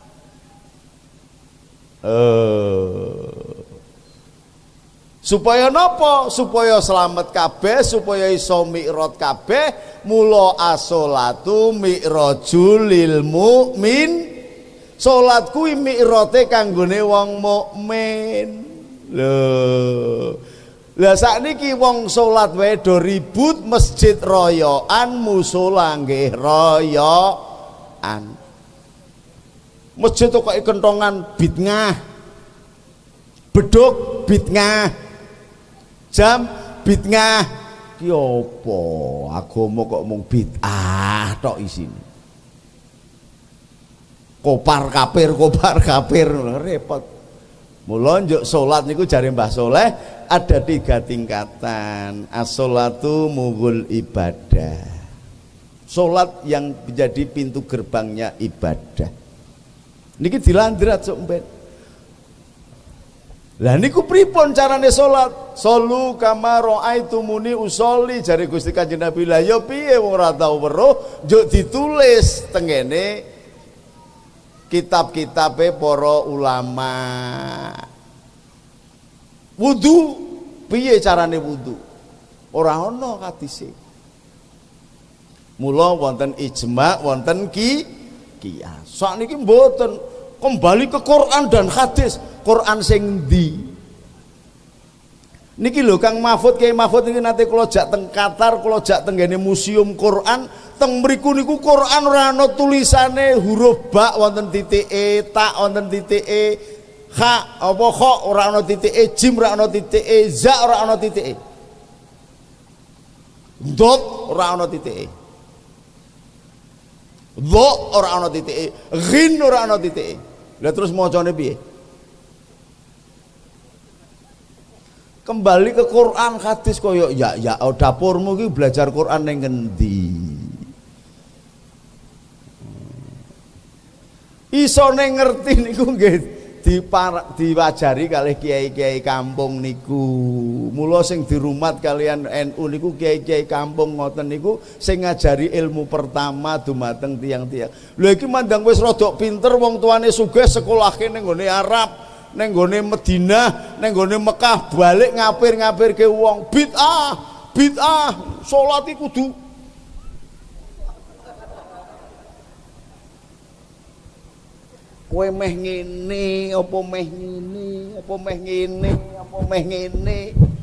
Supaya napa? Supaya selamat kabeh, supaya iso mi'raj kabeh. Mula as-sholatu mi'rajul lil mukmin. Salat kuwi mi'rate kanggone wong mukmin. Lho. Lah sakniki wong salat wae do ribut masjid royoan, musala nggih royoan. Masjid kok kentongan bid'ah. Beduk bid'ah. Jam bid'ah. Ki apa agama kok mung bid'ah tok isine. Kopar kafir repot. Mula njuk salat niku jare Mbah Soleh ada 3 tingkatan. As-sholatu mughul ibadah. Salat yang menjadi pintu gerbangnya ibadah. Niki dilandrat sok mben. Lah niku pripun carane salat? Solu kama raaitumuni usolli, jare Gusti Kanjeng Nabi. Lah ya piye wong ora tau weruh, njuk ditulis tengene kitab-kitabe para ulama. Wudu, piye carane wudu? Ora ana hadise. Mula wonten ijma, wonten qiyas. Sakniki mboten, kembali ke Quran dan hadis. Quran sing ndi? Niki lho Kang Mahfud, Kiai Mahfud niki nate kula jak teng Qatar, kula jak teng ngene museum Quran, teng mriku niku Quran ora ana tulisane huruf ba wonten titike, ta wonten titike, ha apa kha ora ana titike, jim ora ana titike, za ora ana titike. Dot ora ana titike. Dha ora ana titike, ghin ora ana titike. Lah terus macane piye? Kembali ke Quran hadis koyo ya dapurmu ki belajar Quran ning ngendi? Isone ngerti niku nggih diwajari kalih kiai-kiai kampung niku. Mula sing dirumat kalian NU niku kiai-kiai kampung ngoten niku sing ngajari ilmu pertama dumateng tiang-tiang. Lha iki mandang wis rada pinter wong tuane sugih sekolahke ning nggone Arab, ning nggone Madinah, ning nggone Mekah, balik ngapir-ngapirke wong bid'ah, salat iki kudu kowe meh ngene, apa meh ngene, apa meh ngene, apa meh ngene.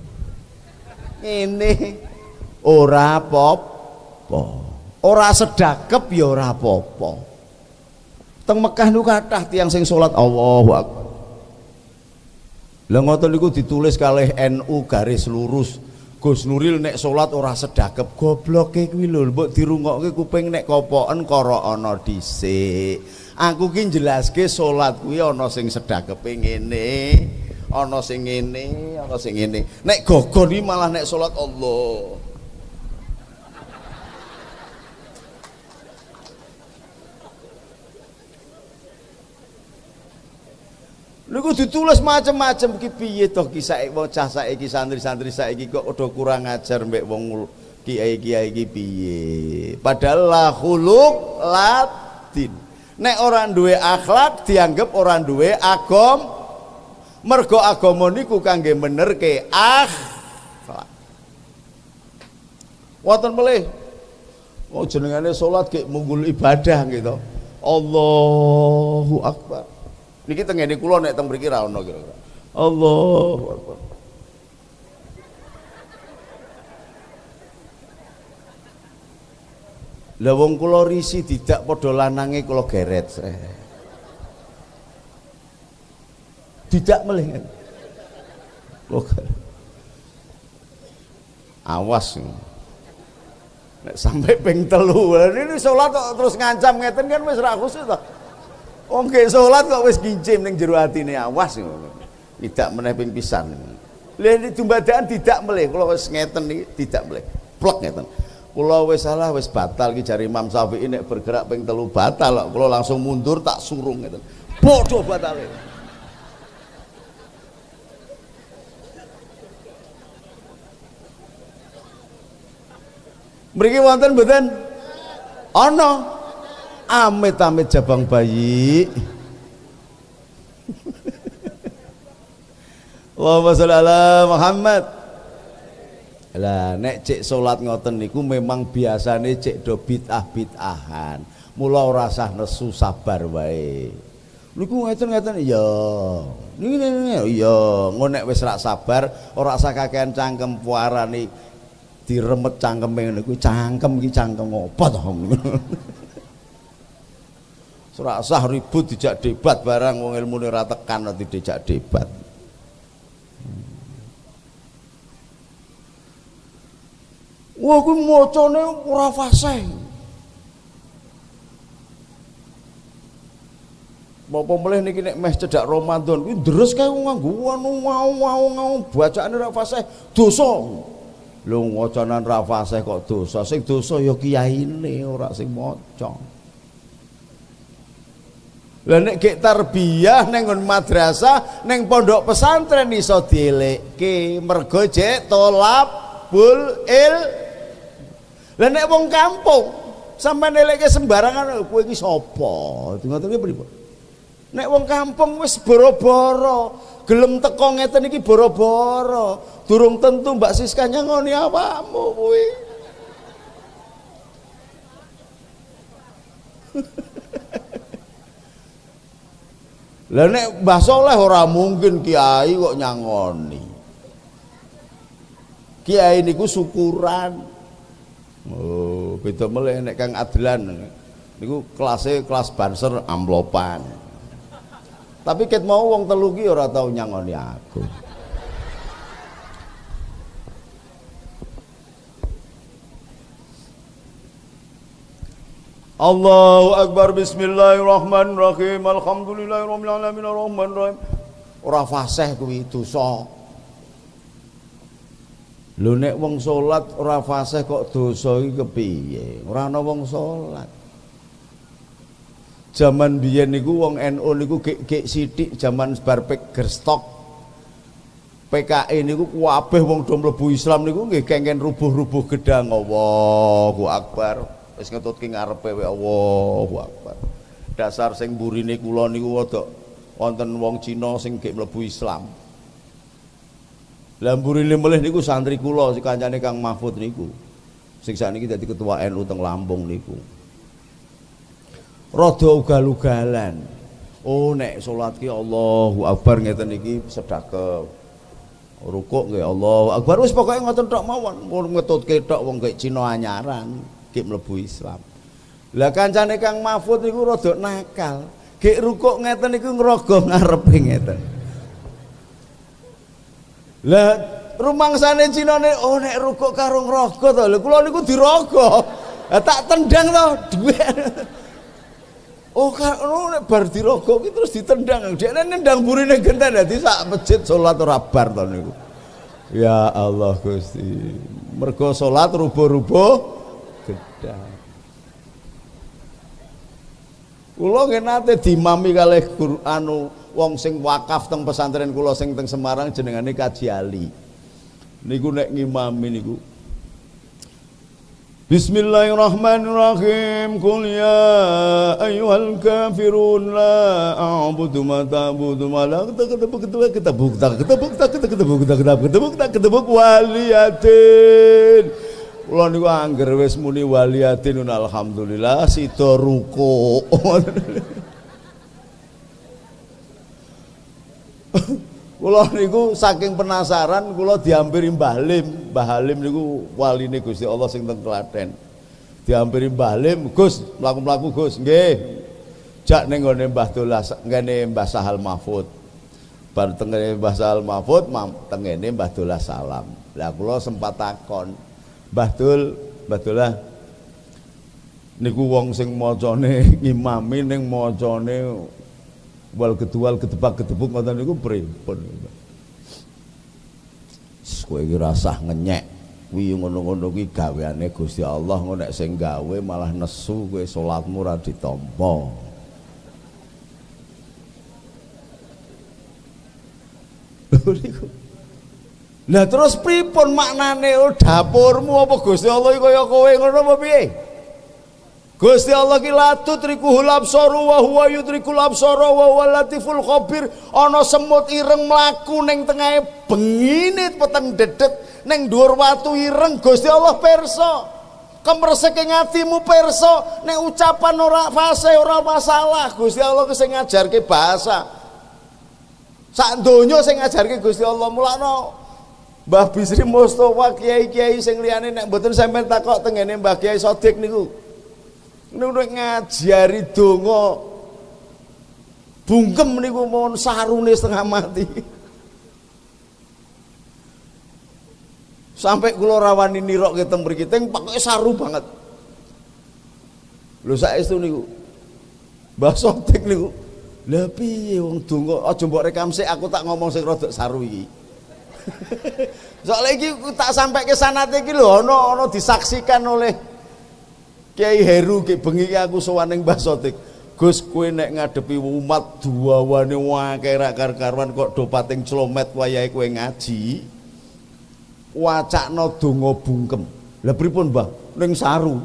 Ngene ora apa-apa. Ora sedakep ya ora apa-apa. Teng Mekah niku kathah tiyang sing salat Allahu Akbar. Lah ngoten niku ditulis kalih NU garis lurus. Gus Nuril nek salat ora sedakep, gobloke kuwi lho, mbok dirungokke kuping nek kopoken kara ana dhisik. Aku ki njelaske salat kuwi ana sing sedakepe ngene, ana sing ngene, ana sing ngene. Nek gogon iki malah nek salat Allah. Niku ditulis macam-macam ki piye to ki saiki bocah saiki santri-santri saiki kok udah kurang ajar mbek wong kiai-kiai iki piye. Padahal la khuluq latin. Nek orang duwe akhlak dianggap orang duwe agam. Mergo agama niku kangge benerke akhlak. Wonten melih jenengane salat ki munggul ibadah gitu. Allahu Akbar. Niki tengene kula nek teng mriki ra ono kira-kira. Allahu Akbar. Lah wong kula risi tidak padha lanange kula geret. Tidak melih. Awas. Nek sampai ping 3 ini salat kok terus ngancam ngeten kan wis ra khusus to. Wong ge salat kok wis gincim ning jero atine, awas ngono. Tidak meneh ping pisan. Lha iki dumbadan tidak melih, kula wis ngeten iki tidak melih. Plek ngeten. Kula wis salah wis batal ki jare Imam Syafi'i nek bergerak ping 3 batal kok. Kula langsung mundur tak surung ngeten. Bodho batale. Mriki wonten mboten? Ana. Amit-amit jabang bayi. Allahumma sholli ala Muhammad. Lah nek cek salat ngoten niku memang biasane cek do bid'ah-bid'ahan. Mula ora usah nesu, sabar wae. Niku ngeten-ngeten ya. Niki ya, ngono nek wis ra sabar, ora usah kakean cangkem puarane diremet cangkeme niku. Cangkem iki cangkem apa to? Ora usah ribut dijak debat barang wong ilmune ora tekan ora dijak debat. Wah kuwi macane ora fasih. Apa melih niki nek meh cedhak Ramadan kuwi deres kae nganggo anu bacaane ora fasih dosa. Lho wacanan ra fasih kok dosa. Sing dosa ya kiyaine ora sing maca. Lah nek gek tarbiyah ning madrasah, ning pondok pesantren iso dielekke mergo jek tolabul Lah nek wong kampung sampean elekke sembarangan kowe iki sapa? Ngoten iki pripun? Nek wong kampung wis boro-boro, gelem teko ngeten iki boro-boro. Durung tentu Mbak Siska nyangoni awakmu kuwi. Lah nek Mbah Soleh ora mungkin kiai kok nyangoni. Kiai niku syukuran. Oh, beda meleh nek Kang Adlan niku kelas banser amplopan. Tapi ket mau wong telu ki ora tau nyangoni aku. Allahu Akbar, bismillahirrahmanirrahim, alhamdulillahirabbil alamin arrahmanirrahim. Ora fasih kuwi dosa. Lho nek wong salat ora fasih kok dosa iki kepiye? Ora ana wong salat. Zaman biyen niku wong NU niku gek sithik zaman bar Gerstok. PKI niku kabeh wong do mlebu Islam niku nggih kengken rubuh-rubuh gedang. Allahu Akbar. Wis ngetutke ngarepe wae Allahu Akbar. Dasar sing mburine kula niku wonten wong Cina sing gek mlebu Islam. Lah mburine melih niku santri kula si kancane Kang Mahfud niku. Sing sakniki dadi ketua NU teng Lampung niku. Rada ugal-ugalan. Oh nek salat ki Allahu Akbar ngeten iki sedekah. Rukuk nggih Allahu Akbar wis pokoke ngoten tok mawon. Mun ngetutke tok wong gek Cina anyaran gek mlebu Islam. Lah kancane Kang Mahfud niku rada nakal. Gek rukuk ngeten niku ngrogo ngarepe ngeten. Lah rumangsane Cinane oh nek rukuk karo ngrogo to. Lha kula niku dirogo. Lah tak tendang to dhuwit. Oh kalau nek bar dirogo ki terus ditendang. Dekne nendang burine genten dadi sak masjid salat ora bar to niku. Ya Allah Gusti. Mergo salat rubuh-rubuh gedang. Kula nggih nate dimami kalih anu wong sing wakaf teng pesantren kula sing teng Semarang jenengane Kaji Ali. Niku nek ngimami niku Bismillahirrahmanirrahim. Qul ya ayyuhal kafirun la a'budu ma ta'budu ma la ketebuk waliyatin. Kula niku angger wis muni waliyatin alhamdulillah sida ruku. Kula niku saking penasaran kula diampiri Mbah Lim. Mbah Lim niku waline Gusti Allah sing teng Klaten. Diampiri Mbah Lim, Gus, mlaku-mlaku Gus, nggih. Jak ning gone Mbah Dolah, ngene Mbah Sahal Mahfud. Bar tengene Mbah Sahal Mahfud, tengene Mbah Dolah salam. Lah kula sempat takon, Mbah Dolah niku wong sing macane ngimami ning macane wal kedual ketebak-ketebuk ngoten niku pripun. Kowe iki rasah ngenyek. Kuwi ngono-ngono kuwi gaweane Gusti Allah, ngono nek sing gawe malah nesu kowe salatmu ora ditampa. Lah terus pripun maknane dapurmu apa Gusti Allah iki kaya kowe ngono apa piye? Gusti Allah ki latut rikuhul absaru wa huwa yudrikul absara wa huwal latiful khabir. Ana semut ireng mlaku ning tengahe bengine peteng dedet ning dhuwur watu ireng Gusti Allah pirsa. Kemreseke ngatimu pirsa, nek ucapan ora fase ora masalah. Gusti Allah ki sing ngajarke bahasa. Sak donya sing ngajarke Gusti Allah. Mulane Mbah Bisri Mustofa kiai-kiai sing liyane nek mboten sampean takok tengene Mbah Kiai Sodik niku niku ngajari donga bungkem niku mohon sarune setengah mati. Sampai kula rawani nirokke teng mriki teng pakoke saru banget. Lho saestu niku Mbah Sodik niku lha piye wong donga aja mbok rekam sik aku tak ngomong sing rada saru iki. Soale iki tak sampai ke sanate iki lho ana disaksikan oleh Kiai Heru ki bengi aku sowan ning Mbah Sodik. Gus kowe nek ngadepi umat duawane wae ra kar-karuan kok do pating clomet wayahe kowe ngaji. Wacakno donga bungkem. Lah pripun, Mbah? Ning saru.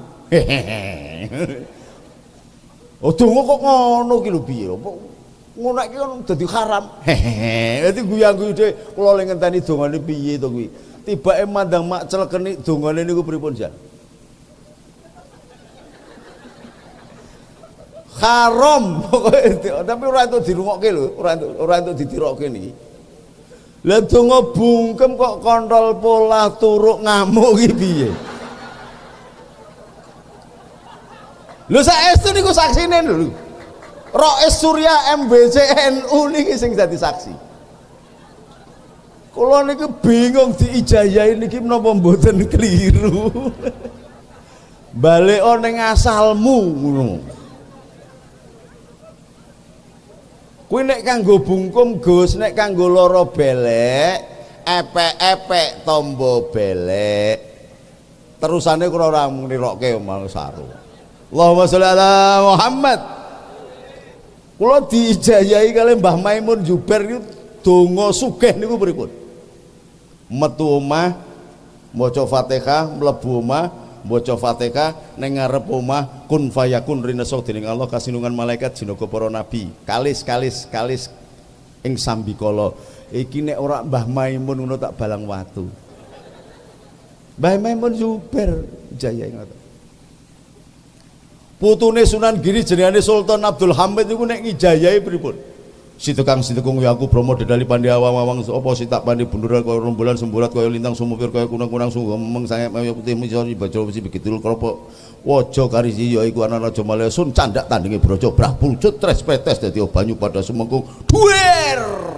Oh, donga kok ngono ki lho piye? Ngono iki kan dadi haram. Dadi guyang-guyu dhewe kula le ngenteni dongane piye to kuwi. Tibake mandang mak celekeni dongane niku pripun, Jan? Haram pokoke, tapi ora entuk dirungokke lho, ora entuk ditirokke niki. Lah donga bungkem kok kontrol pola turuk ngamuk iki piye? Lho saestu niku saksine lho. Rois Surya MBCNU niki sing dadi saksi. Kula niku bingung diijayahi niki menapa mboten keliru. Balik ning asalmu ngono. Kuwi nek kanggo bungkum Gus, nek kanggo lara belek, epek-epek tombo belek. Terusane kula ora nirokke omong saru. Allahumma sholli ala Muhammad. Kula diijayahi kali Mbah Maimun Juber niku donga sugih niku pripun? Metu omah maca Fatihah, mlebu omah maca Fatihah, ning ngarep omah kun fayakun rinesa dening Allah kasinungan malaikat jinaga para nabi. Kalis ing sambikala. Iki nek ora Mbah Maimun ngono tak balang watu. Mbah Maimun Juber jaya ngoten. Putune Sunan Giri jenengane Sultan Abdul Hamid niku nek ngijayahi pripun? Situkang situkung ya aku Bromo dedali pandi awang-awang apa sitak pandi bunduran kaya rembulan semburat kaya lintang sumupir kaya kunang-kunang sungguh memeng sange maya putih misori baca besi begitu kelopo waja kariji ya iku ana Raja Malaya sun candak tandinge brojo brah pulcut tres petes dadi banyu pada sumengkung duer.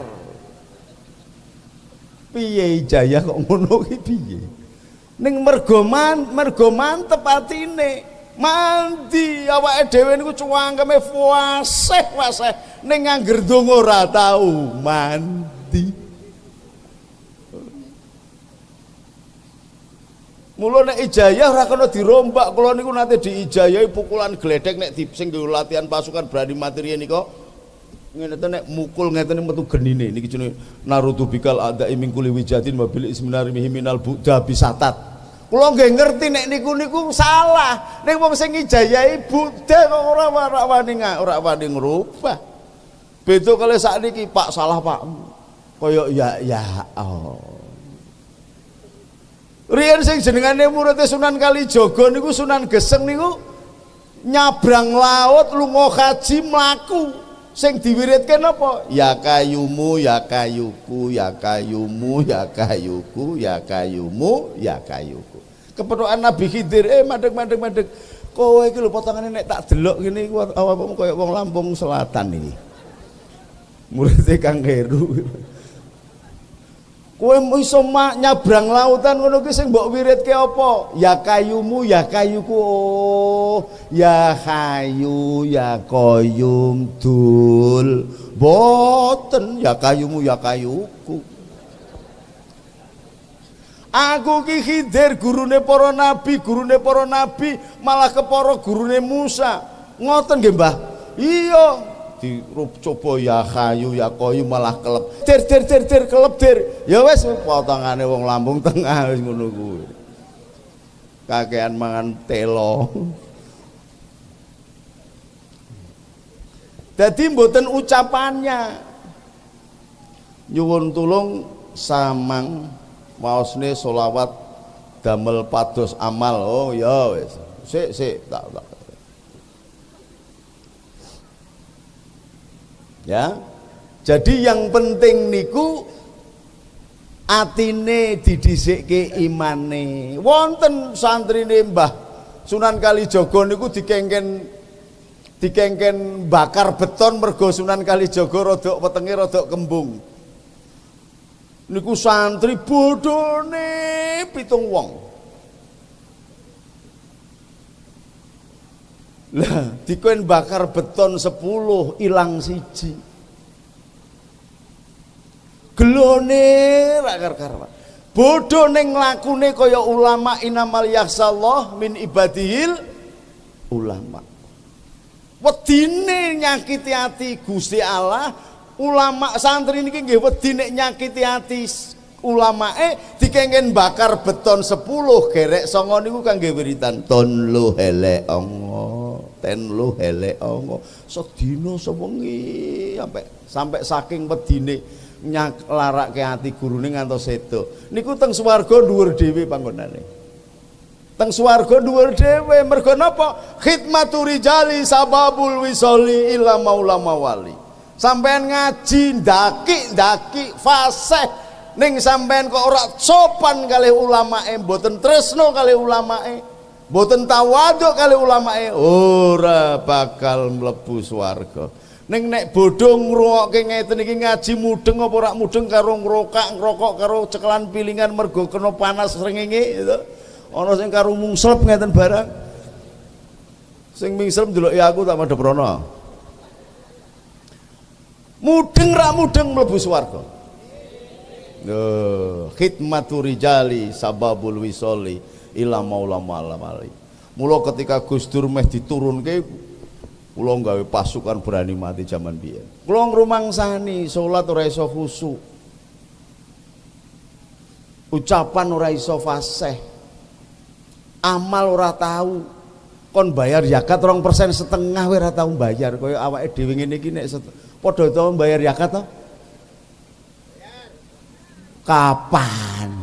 Piye Jaya kok ngono ki piye? Ning mergo mantep atine. Mandi awake dhewe niku cuwangkeme waseh ning ngangger donga ora tau mandi. Mula nek ijayah ora kena dirombak. Kula niku nate diijayahi pukulan gledek nek sing latihan pasukan berani mati riyen nika ngene to nek mukul ngeten metu genine niki jenenge Naruto bikal ada imingkuli wijadin wabil isminarimihi minal buddha bisatat. Kula nggih ngerti nek niku salah. Ning wong sing ngijayahi Buddha kok ora wani ngrubah. Beda kali sakniki Pak salah Pak. Kaya ya oh. Riyen sing jenengane murid Sunan Kalijaga niku Sunan Geseng niku nyabrang laut lunga haji mlaku. Sing diwiridke napa? Ya kayumu ya kayuku ya kayumu ya kayuku ya kayumu ya kayuku. Kepethokan Nabi Khidir madeg. Kowe iki lho potongane nek tak delok ngene iku awakmu kaya wong Lampung Selatan iki. Murid Kang Heru. Kowe iso nyabrang lautan ngono ki sing mbok wiridke apa? Ya kayumu ya kayuku. Oh, ya kayu ya koyum dul. Boten ya kayumu ya kayuku. Aku ki Khidir gurune para nabi malah kepara gurune Musa. Ngoten nggih, Mbah? Iya. Dicoba ya kayu ya koyu malah kelep. Dir kelep dir. Ya wis potongane wong Lampung Tengah wis ngono kuwi. Kakean mangan telo. Dadi mboten ucapannya. Nyuwun tulung samang maosne solawat damel pados amal. Oh ya wis. Sik tak. Ya. Jadi yang penting niku atine didhisikke imane. Wonten santrine Mbah Sunan Kalijaga niku dikengken bakar beton mergo Sunan Kalijaga rodok wetenge rodok kembung. Niku santri bodhone 7 wong. Lah dikoen bakar beton 10 ilang siji. Gelone ra kar-karuan. Bodho ning lakune kaya ulama inamal yakhsallah min ibadihil ulama. Wedine nyakiti ati Gusti Allah, ulama santri niki nggih wedi nek nyakiti ati ulamae dikengken bakar beton 10 gerek 9 niku kangge wiritan ton lu hele ongo ten lu hele ongo sedina sewengi sampai saking wedine larake ati gurune ngantos sedo niku teng swarga dhuwur dhewe panggonane teng swarga dhuwur dhewe mergo napa khidmatur rijali sababul wisoli ila maula mawali sampean ngaji ndaki fasih ning sampean kok ora sopan kalih ulamae mboten tresno kalih ulamae mboten tawadhu kalih ulamae ora bakal mlebu swarga ning nek bodho ngrungokke ngeten iki ngaji mudeng apa ora mudeng karo ngrokok karo cekelan pilingan mergo kena panas srengenge gitu. Ana sing karo mungslep ngeten barang sing mingslep ndeloki aku tak madhep rono mudeng ra mudeng mlebu swarga. Khidmatur rijali sababul wisoli ila maula malamali. Mula ketika Gus Dur meh diturunke kula gawe pasukan berani mati zaman biyen. Kula ngrumangsani salat ora iso khusyuk. Ucapan ora iso fasih. Amal ora tahu. Kon bayar zakat 2,5% we ora tau bayar kaya awake dhewe ngene iki nek padha tau bayar zakat to? Kapan?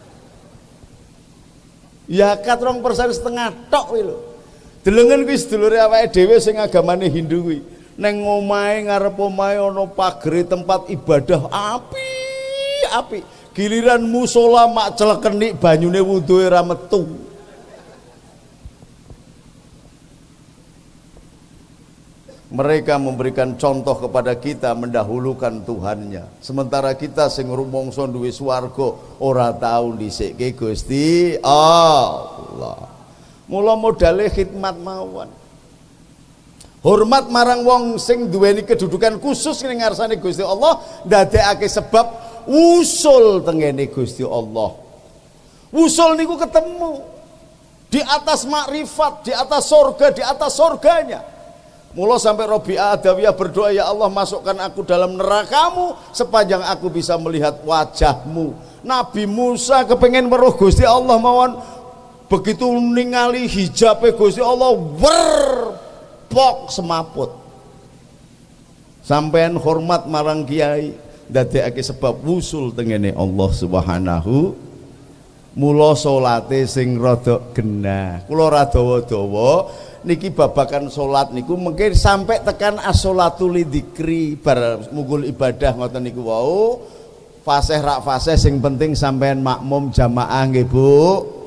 Zakat 2,5% tok kuwi lho. Delengen kuwi sedulure awake dhewe sing agamane Hindu kuwi. Ning omahe ngarep omahe ana pagere tempat ibadah api. Giliran musala mak celekenik banyune wuduhe ra metu. Mereka memberikan contoh kepada kita mendahulukan Tuhannya. Sementara kita sing rumangsa duwe swarga ora tau ndhisikake Gusti Allah. Mula modale khidmat mawon. Hormat marang wong sing duweni kedudukan khusus ning ngarsane Gusti Allah ndadekake sebab usul tengene Gusti Allah. Usul niku ketemu di atas makrifat, di atas surga, di atas surganya. Mula sampai Rabi'ah Adawiyah berdoa, ya Allah masukkan aku dalam nerakamu sepanjang aku bisa melihat wajahmu. Nabi Musa kepengen weruh Gusti Allah mawon, begitu ningali hijabe Gusti Allah pok semaput. Sampean hormat marang kiai ndadekake sebab wusul tengene Allah Subhanahu. Mula salate sing rada genah. Kula ora dawa-dawa niki babakan salat niku mungkin sampai tekan as-sholatu lidzikri bar mugul ibadah ngoten niku wau fasih rak fasih sing penting sampean makmum jamaah nggih Bu.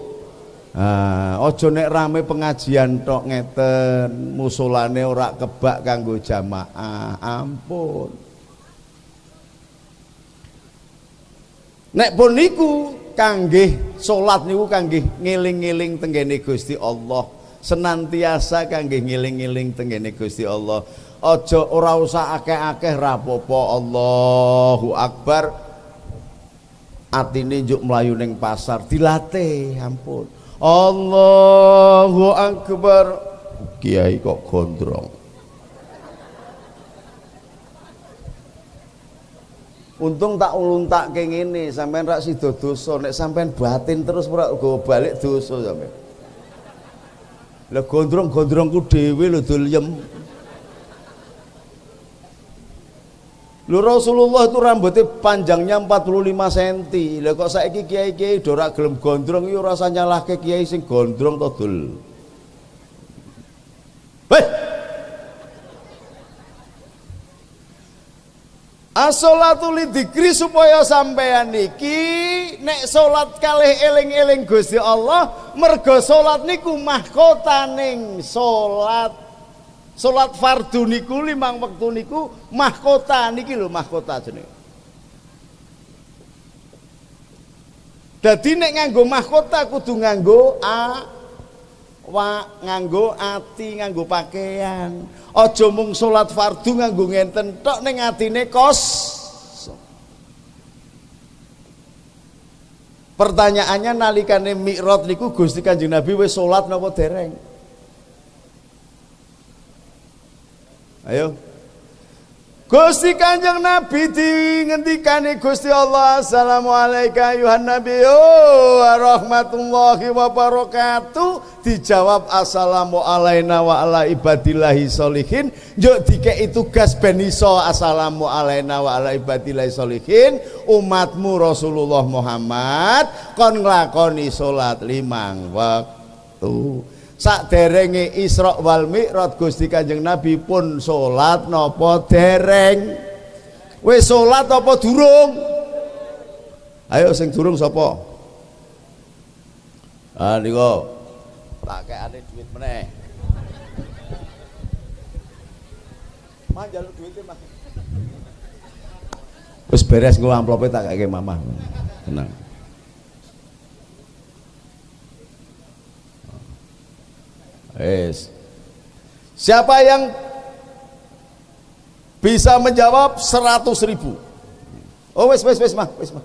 Aja nek rame pengajian tok ngeten musolane ora kebak kanggo jamaah ampun. Nek pun niku kanggih salat niku kanggih ngeling-eling tenggene Gusti Allah. Senantiasa kangge ngiling-ngiling tengene Gusti Allah. Aja ora usah akeh-akeh rapopo. Allahu Akbar atine njuk mlayu ning pasar dilatih ampun. Allahu Akbar kiai kok gondrong. Untung tak uluntakke ngene sampean rak sida dosa nek sampean batin terus ora go balik dosa sampean. Lah gondrong-gondrongku dhewe lho dolyem. Lho Rasulullah itu rambutnya panjangnya 45 cm. Lah kok saiki kiai-kiai do ora gelem gondrong iki ora usah nyalahke kiai sing gondrong to dul. Hei. As-sholatu lidzikri supaya sampeyan niki nek salat kalih eling-eling Gusti Allah mergo salat niku mahkotaning salat. Salat fardu niku 5 wektu niku mahkota niki lho mahkota jenenge. Dadi nek nganggo mahkota kudu nganggo nganggo ati, nganggo pakaian. Aja mung salat fardu nganggo ngenten tok ning atine Pertanyaannya nalikane Mi'raj niku Gusti Kanjeng Nabi wis salat napa dereng? Ayo. Gusti Kanjeng Nabi ngendikane Gusti Allah, assalamualaikum ayuhan nabiyyu wa rahmatullahi wa barakatuh. Dijawab assalamu alaina wa ala ibadillahi sholihin. Njuk dikeki tugas ben iso assalamu alaina wa ala ibadillahi sholihin. Umatmu Rasulullah Muhammad kon nglakoni salat 5 waktu. Saderenge Isra wal Mi'raj Gusti Kanjeng Nabi pun salat napa dereng? Wis salat apa durung? Ayo sing durung sapa? Ah niku tak kekane duit meneh. Mah njaluk duite Mas. Wis beres nggo amplope tak kekake Mamah. Tenang. Yes. Siapa yang bisa menjawab 100.000? Oh wes mah.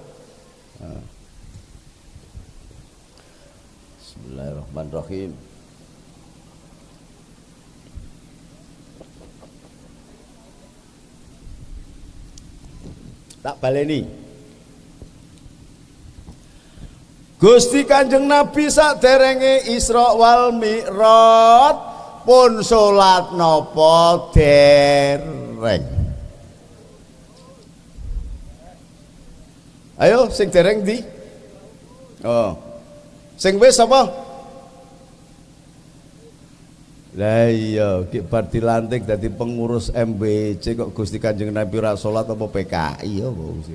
Bismillahirrahmanirrahim. Tak baleni. Gusti Kanjeng Nabi saderenge Isra wal Mi'raj pun salat napa dereng? Ayo sing dereng ndi? Oh. Sing wis apa? Lah iya, ki bar dilantik dadi pengurus MBC kok Gusti Kanjeng Nabi ora salat apa PKI apa Gusti.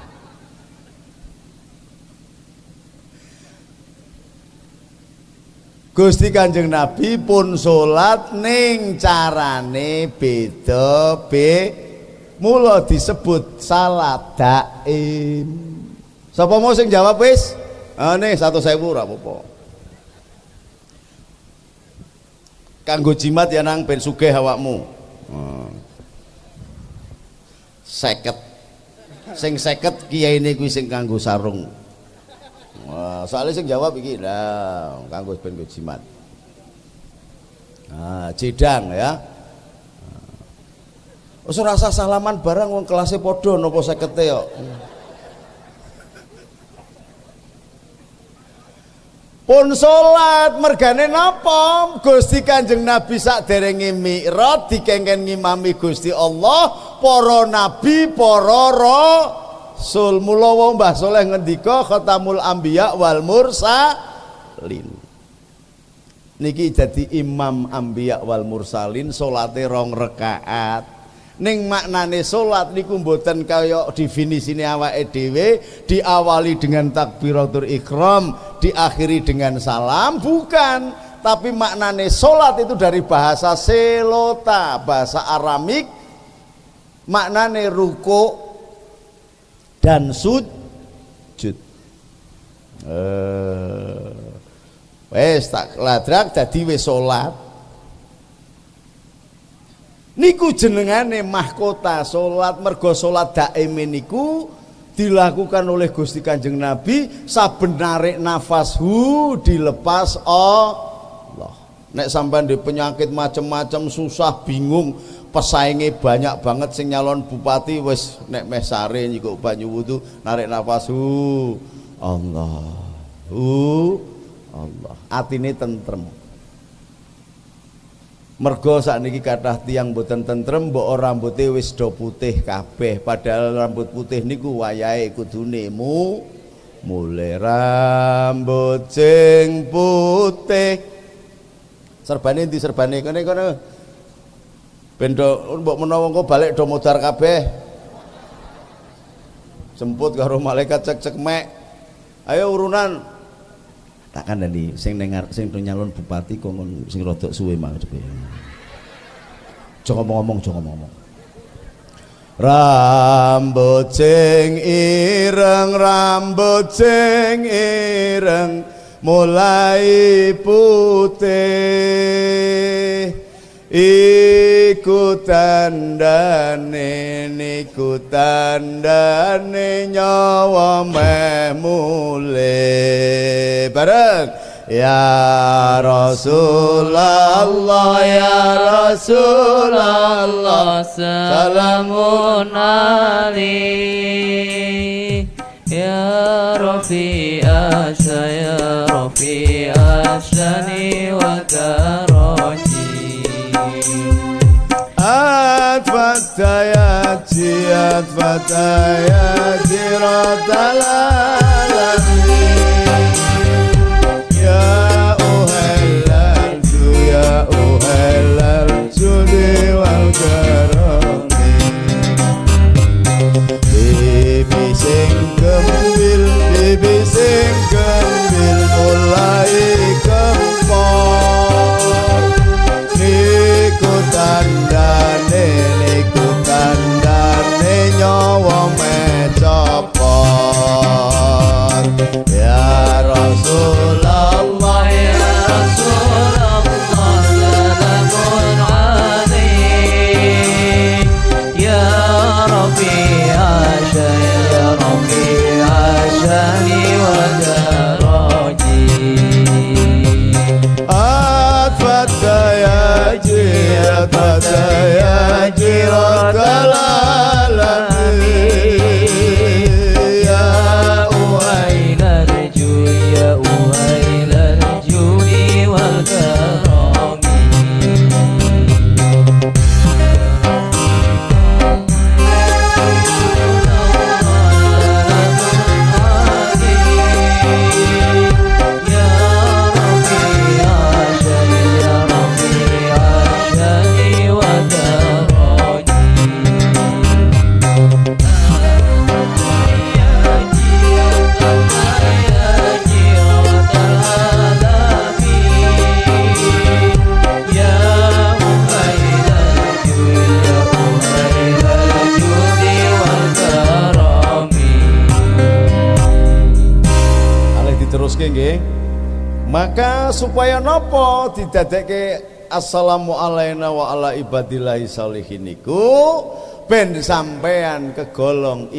Gusti Kanjeng Nabi pun salat ning carane beda mula disebut salat daim. Sapa mau sing jawab wis? Nih 100.000 ora apa-apa. Kanggo jimat ya nang ben sugih awakmu. 50. Sing 50 kiyaine kuwi sing kanggo sarung. Wah, soalnya sing jawab iki lah kanggo ben jimat. Nah, jedang ya. Wis ora usah salaman barang wong kelase padha napa 50-e kok. Pun salat mergane napa? Gusti Kanjeng Nabi sakderenge Mi'raj dikengken ngimami Gusti Allah, para nabi, para Rasul. Mula wong Mbah Saleh ngendika khatamul anbiya wal mursalin. Niki dadi imam anbiya wal mursalin salate 2 rakaat. Ning maknane salat niku mboten kaya definisine awake dhewe, diawali dengan takbiratul ihram, diakhiri dengan salam, bukan. Tapi maknane salat itu dari bahasa selota, bahasa Aramik, maknane ruku dan sujud. Wes tak ladrak dadi wis salat. Niku jenengane mahkota salat, mergo salat daim niku dilakukan oleh Gusti Kanjeng Nabi saben narik nafashu dilepas Allah. Nek sampean di penyakit macam-macam susah bingung, pesainge banyak banget sing nyalon bupati, wis nek meh sare nyikuk banyu wudu narik nafashu Allah. Allah. Atine tentrem. Mergo sakniki kathah tiyang boten tentrem, mbok rambuté wis do putih kabeh, padahal rambut putih niku wayahe kudune mulai rambut sing putih. Serbane ndi serbane kene kono. Ben do mbok menawa engko balik do modar kabeh. Jemput karo malaikat cek-cek mek. Ayo urunan. Tak kandhani sing nengar sing nyalon bupati kok sing rodok suwe mah cepet. Aja ngomong-ngomong. Rambut sing ireng mulai putih iku tandane nyawa meh mulih bareng Ya Rasulullah, ya Rasulullah, salamun alaihi ya Rafi asya ya Rafi asyani wa daraji Fatayati fatayati ratal alamin ya uhallal judi wal karami bibi sing gembil mulai kempor niku tandane nyawa mecopot ya Rasulullah ya Rasulullah salamun alaihi ya Rabbi asya ya Rabbi asyani wa daraji fatayati ratal alamin ya uhailal judi wal karami Maka supaya nopo didadekke assalamu alaina wa ala ibadillahi sholihin niku ben sampean kegolong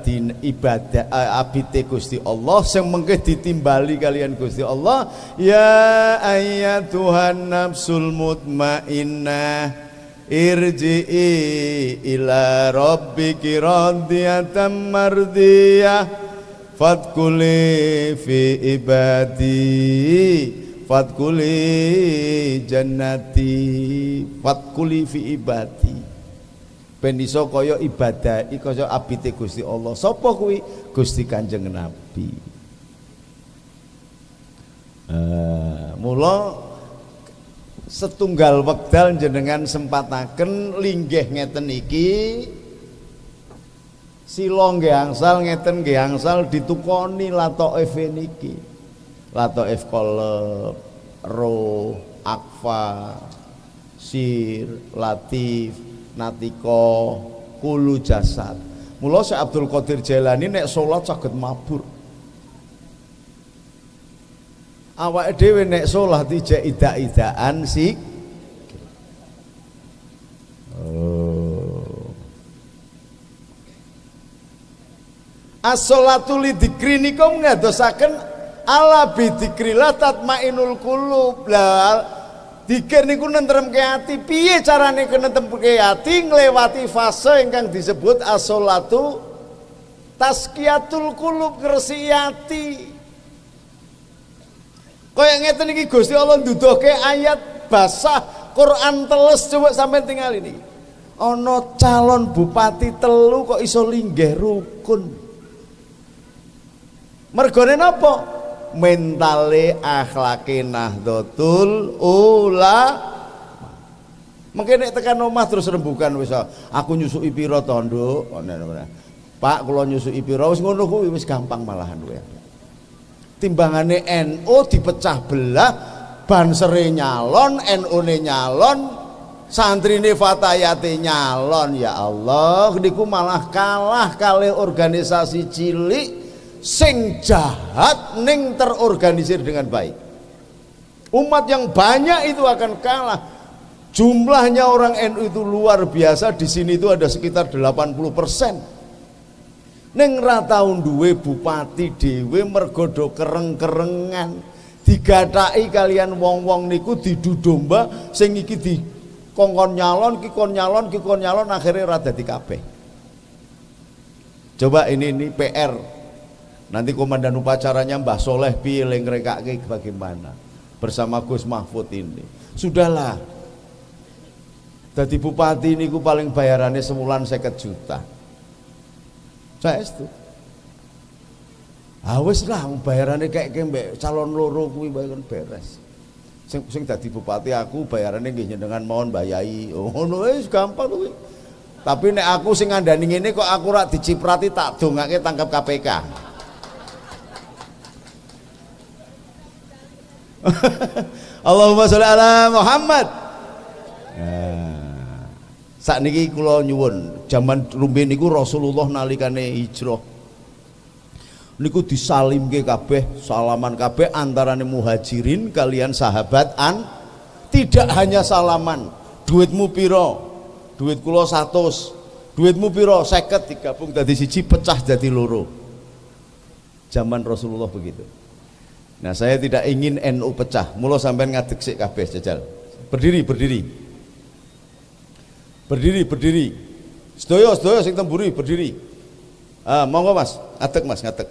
abite Gusti Allah sing mengke ditimbali kalian Gusti Allah ya ayyatuhan nafsul mutmainnah irji'i ila rabbiki radiyatan mardiyah Fadkuli fi ibadi Fadkuli jannati Fadkuli fi ibadi ben iso kaya ibadah kaya abite Gusti Allah sapa kuwi Gusti Kanjeng Nabi mula setunggal wekdal jenengan sempataken linggih ngeten iki sila nggih angsal ngeten nggih angsal ditukoni lataif niki. Lataif qalb, roh, akfa, sir, latif, natika, kulu jasad. Mula Syekh Abdul Qadir Jailani nek salat saged mabur. Awake dhewe nek salat ijek idak-idakan sik. As-sholatu li dzikri nikum ngadosaken ala bi dzikrillah tatmainul qulub. Lah dzikir niku nentremke ati. Piye carane nentremke ati nglewati fase ingkang disebut as-sholatu tazkiyatul qulub, ngresiki ati. Kaya ngeten iki Gusti Allah nduduhke ayat basah Quran teles coba sampeyan tinggal ini. Ana calon bupati telu kok iso linggih rukun. Mergone napa? Mentale akhlake Nahdlatul Ulama. Mengke nek tekan omah terus rembukan wis aku nyusuki pira to, Nduk? Pak kula nyusuki pira wis ngono kuwi wis gampang malahan kowe. Timbangane NU dipecah belah, bansere nyalon, NU-ne nyalon, santrine fatayate nyalon. Ya Allah, niku malah kalah kalih organisasi cilik sing jahat ning terorganisir dengan baik. Umat yang banyak itu akan kalah. Jumlahnya orang NU itu luar biasa. Di sini itu ada sekitar 80%. Ning ra tau duwe bupati dhewe mergo do kereng-kerengan. digathaki kalian wong-wong niku didu domba sing iki di kongkon nyalon ki kon nyalon akhirnya ora dadi kabeh. Coba ini PR. Nanti komandan upacaranya Mbah Soleh piye ngrekake bagaimana bersama Gus Mahfud ini. Sudahlah. Dadi bupati niku paling bayarannya sebulan 50 juta. Saestu. Wis lah bayarannya kayak mbek calon loro kuwi bayaran beres. Sing dadi bupati aku bayarannya nggih njenengan mawon Mbah Yai. Oh ngono wis gampang kuwi. Tapi nek aku sing ngandani ngene kok aku ora diciprati tak dongake tangkap KPK. Allahumma sholli ala Muhammad. Sakniki kula nyuwun, zaman rumiyin niku Rasulullah nalikane hijrah niku disalimke kabeh, salaman kabeh antarane muhajirin kalian sahabat tidak hanya salaman. Duitmu piro? Duit kula 100. Duitmu piro? 50 digabung dadi siji pecah dadi loro. Zaman Rasulullah begitu. Nah, saya tidak ingin NU pecah. Mula sampean ngadeg sik kabeh jajal. Berdiri. Sedaya sing temburi berdiri. Monggo Mas, ngadeg Mas, ngadeg.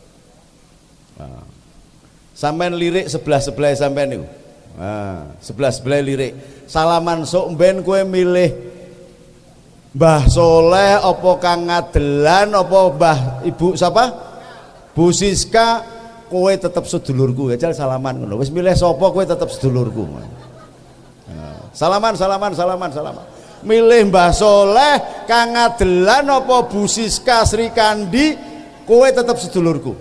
Sampean lirik sebelah sampean niku. Sebelah lirik. Salaman sok mben kowe milih Mbah Soleh apa Kang Ngadelan apa Mbah Ibu sapa? Bu Siska, kowe tetep sedulurku. Jajal salaman ngono. Wis milih sapa kowe tetep sedulurku. Salaman. Milih Mbah Soleh, Kang Ngadelan apa Bu Siska Sri Kandi, kowe tetep sedulurku.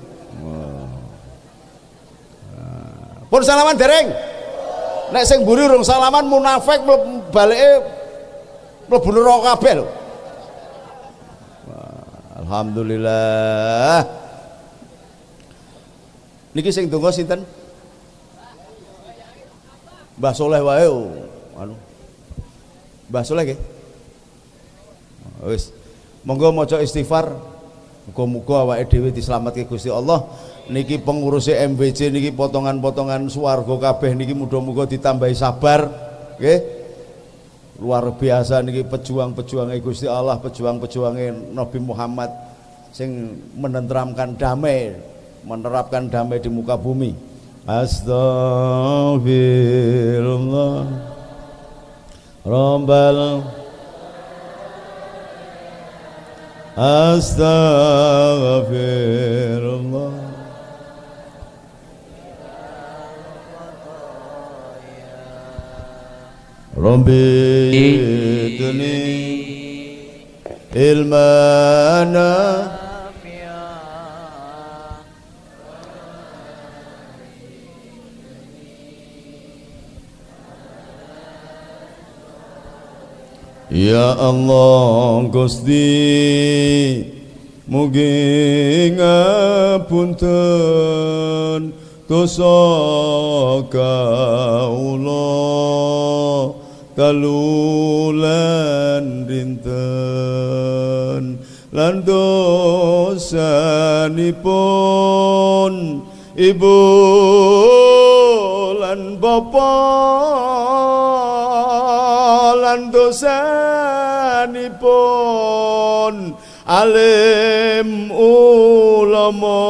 Pun salaman dereng. Nek sing mburi urung salaman munafik balike mlebu neraka kabeh lho. Alhamdulillah. Niki sing donga sinten? Mbah Soleh wae anu. Mbah Soleh nggih. Wis. Monggo maca istighfar. Muga-muga awake dhewe dislametke Gusti Allah. Niki pengurusnya MBC niki potongan-potongan swarga kabeh niki muga-muga ditambahi sabar. Nggih. Luar biasa niki pejuang-pejuange Gusti Allah, pejuang-pejuange Nabi Muhammad sing menenteramkan damai, menerapkan damai di muka bumi. Astaghfirullah Rabbal Astaghfirullah Rabbi idni ilmana Ya Allah Gusti mugi ngapunten dosa kaula kalulan dinten lan dosanipun ibu lan bapa lan dosanipun alim ulama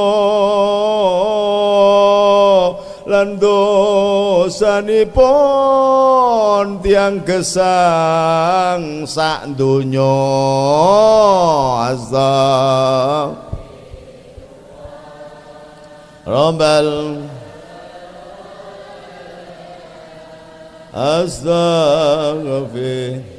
lan dosanipun tiang gesang sak donya azza Rabbal astaghfir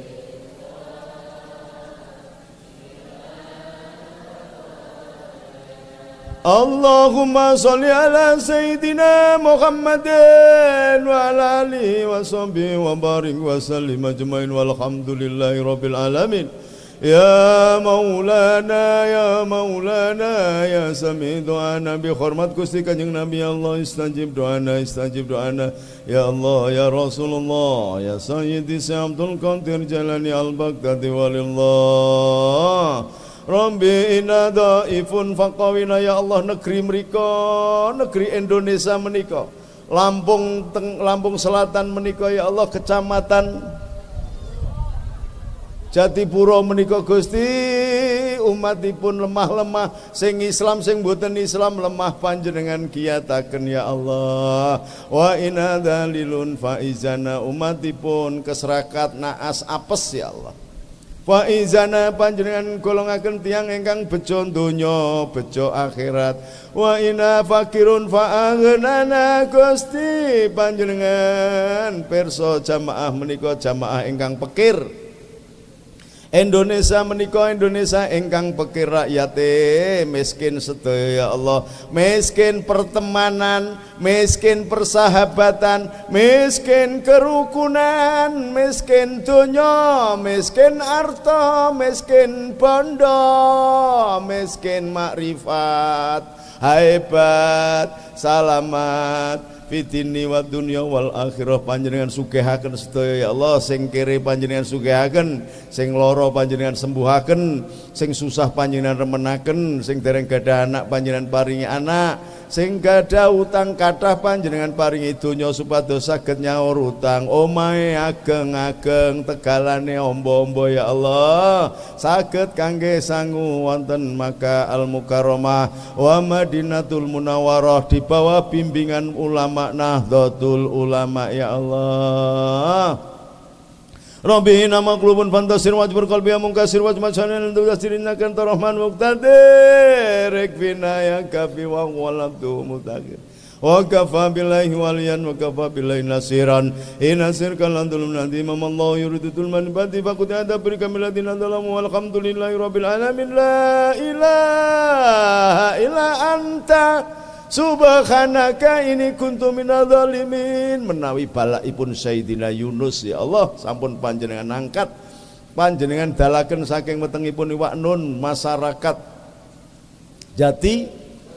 Allahumma sholli ala Sayyidina Muhammadin wa ala alihi wa sahbihi wa barik wa sallim ajmain walhamdulillahi rabbil alamin Ya Maulana Ya Sami doana bi hormat Gusti Kanjeng Nabi Allah istajib doana Ya Allah ya Rasulullah ya Sayyidi Syekh Abdul Qadir Jalani Al-Baghdadi walillah Rabbi inna dhaifun faqawina ya Allah negeri mereka negeri Indonesia menika Lampung Selatan menika ya Allah, Kecamatan Jatipuro menika Gusti, umatipun lemah-lemah, sing Islam sing boten Islam lemah panjenengan kiyataken ya Allah. Wa inna dalilun faizana, umatipun keserakat naas apes ya Allah. Faizana panjenengan golongaken tiyang ingkang bejo donya bejo akhirat. Wa inna fakirun fa'aghnana, Gusti panjenengan pirsa jamaah menika jamaah ingkang pekir. Indonesia menika Indonesia ingkang pekir, rakyate miskin sedaya ya Allah, miskin pertemanan, miskin persahabatan, miskin kerukunan, miskin donya, miskin arta, miskin bondo, miskin makrifat, haibat, salamat fitini wa dunya wal akhirah. Panjenengan sugihaken sedaya ya Allah, sing kere panjenengan sugihaken, sing lara panjenengan sembuhaken, sing susah panjenengan remenaken, sing dereng gadah anak panjenengan paringi anak, sing gadah utang kathah panjenengan paringi donya supados saged nyaur utang. Omahe ageng-ageng, tegalane ombo-ombo ya Allah, saged kangge sangu wonten Makkah Al Mukarramah wa Madinatul Munawwarah di bawah bimbingan ulama Nahdlatul Ulama ya Allah. Rabbi inna maqlubun fantasir wajbur qalbi mungkasir wajmacanan untuk tasirina kan rahman muqtadir ikfina ya kafi wa walabdu mutaqir wa kafa billahi waliyan wa kafa billahi nasiran inasir kalandul nanti mamallahu yuridul manbati faqad ada berikamilladin andalamu walhamdulillahi rabbil alamin la ilaha illa anta subhanaka ini kuntu minadzalimin. Menawi balaipun Sayyidina Yunus ya Allah, sampun panjenengan angkat, panjenengan dalaken saking wetengipun iwak nun masyarakat Jati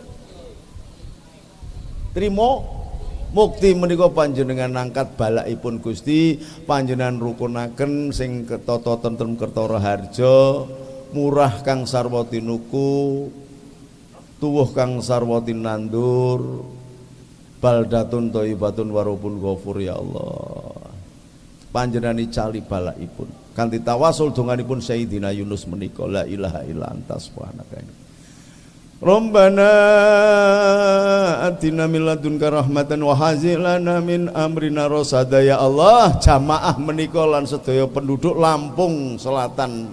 trimo mukti menika panjenengan angkat balaipun Gusti, panjenengan rukunaken sing ketata tentrem Kertara Harja, murah kang sarwa tinuku, tuwuh kang sarwati nandur, baldatun thayyibatun warupun ghafur ya Allah. Panjenengan cali balaipun kanthi tawasul donganipun Sayyidina Yunus menika la ilaha illa anta subhanaka. Rabbana atina min ladunka rahmatan wa hazil lana min amrina rasada ya Allah. Jamaah menika lan sedaya penduduk Lampung Selatan,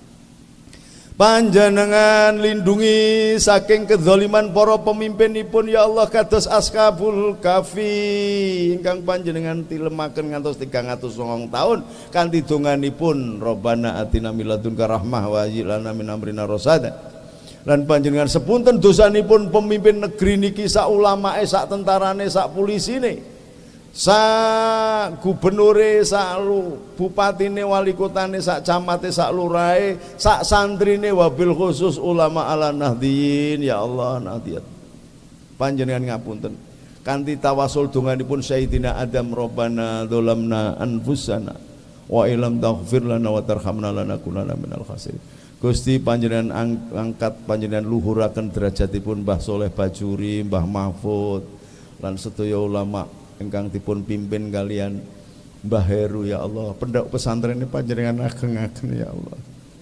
panjenengan lindungi saking kedzaliman para pemimpinipun ya Allah, kados Ashabul Kahfi ingkang panjenengan tilemaken ngantos 309 taun kanthi donganipun Rabbana atina min ladunka rahmah wa hayyi lana min amrina rasada. Lan panjenengan sepunten dosanipun pemimpin negeri niki, sak ulamae, sak tentarane, sak pulisine, sak gubernure, sak bupatine, wali kotane, sak camate, sak lurahe, sak santrine, wabil khusus ulama ala nahdien ya Allah nahdiyat. Panjenengan ngapunten kanthi tawasul donganipun Sayyidina Adam, Rabbana dzalamna anfusana wa illam taghfir lana wa tarhamna lanakunanna minal khasirin. Gusti panjenengan angkat, panjenengan luhuraken derajatipun Mbah Soleh Bajuri, Mbah Mahfud lan sedaya ulama ingkang dipun pimpin kalian Mbah Heru ya Allah. Pendhok pesantren ini panjenengan ageng-ageng ya Allah.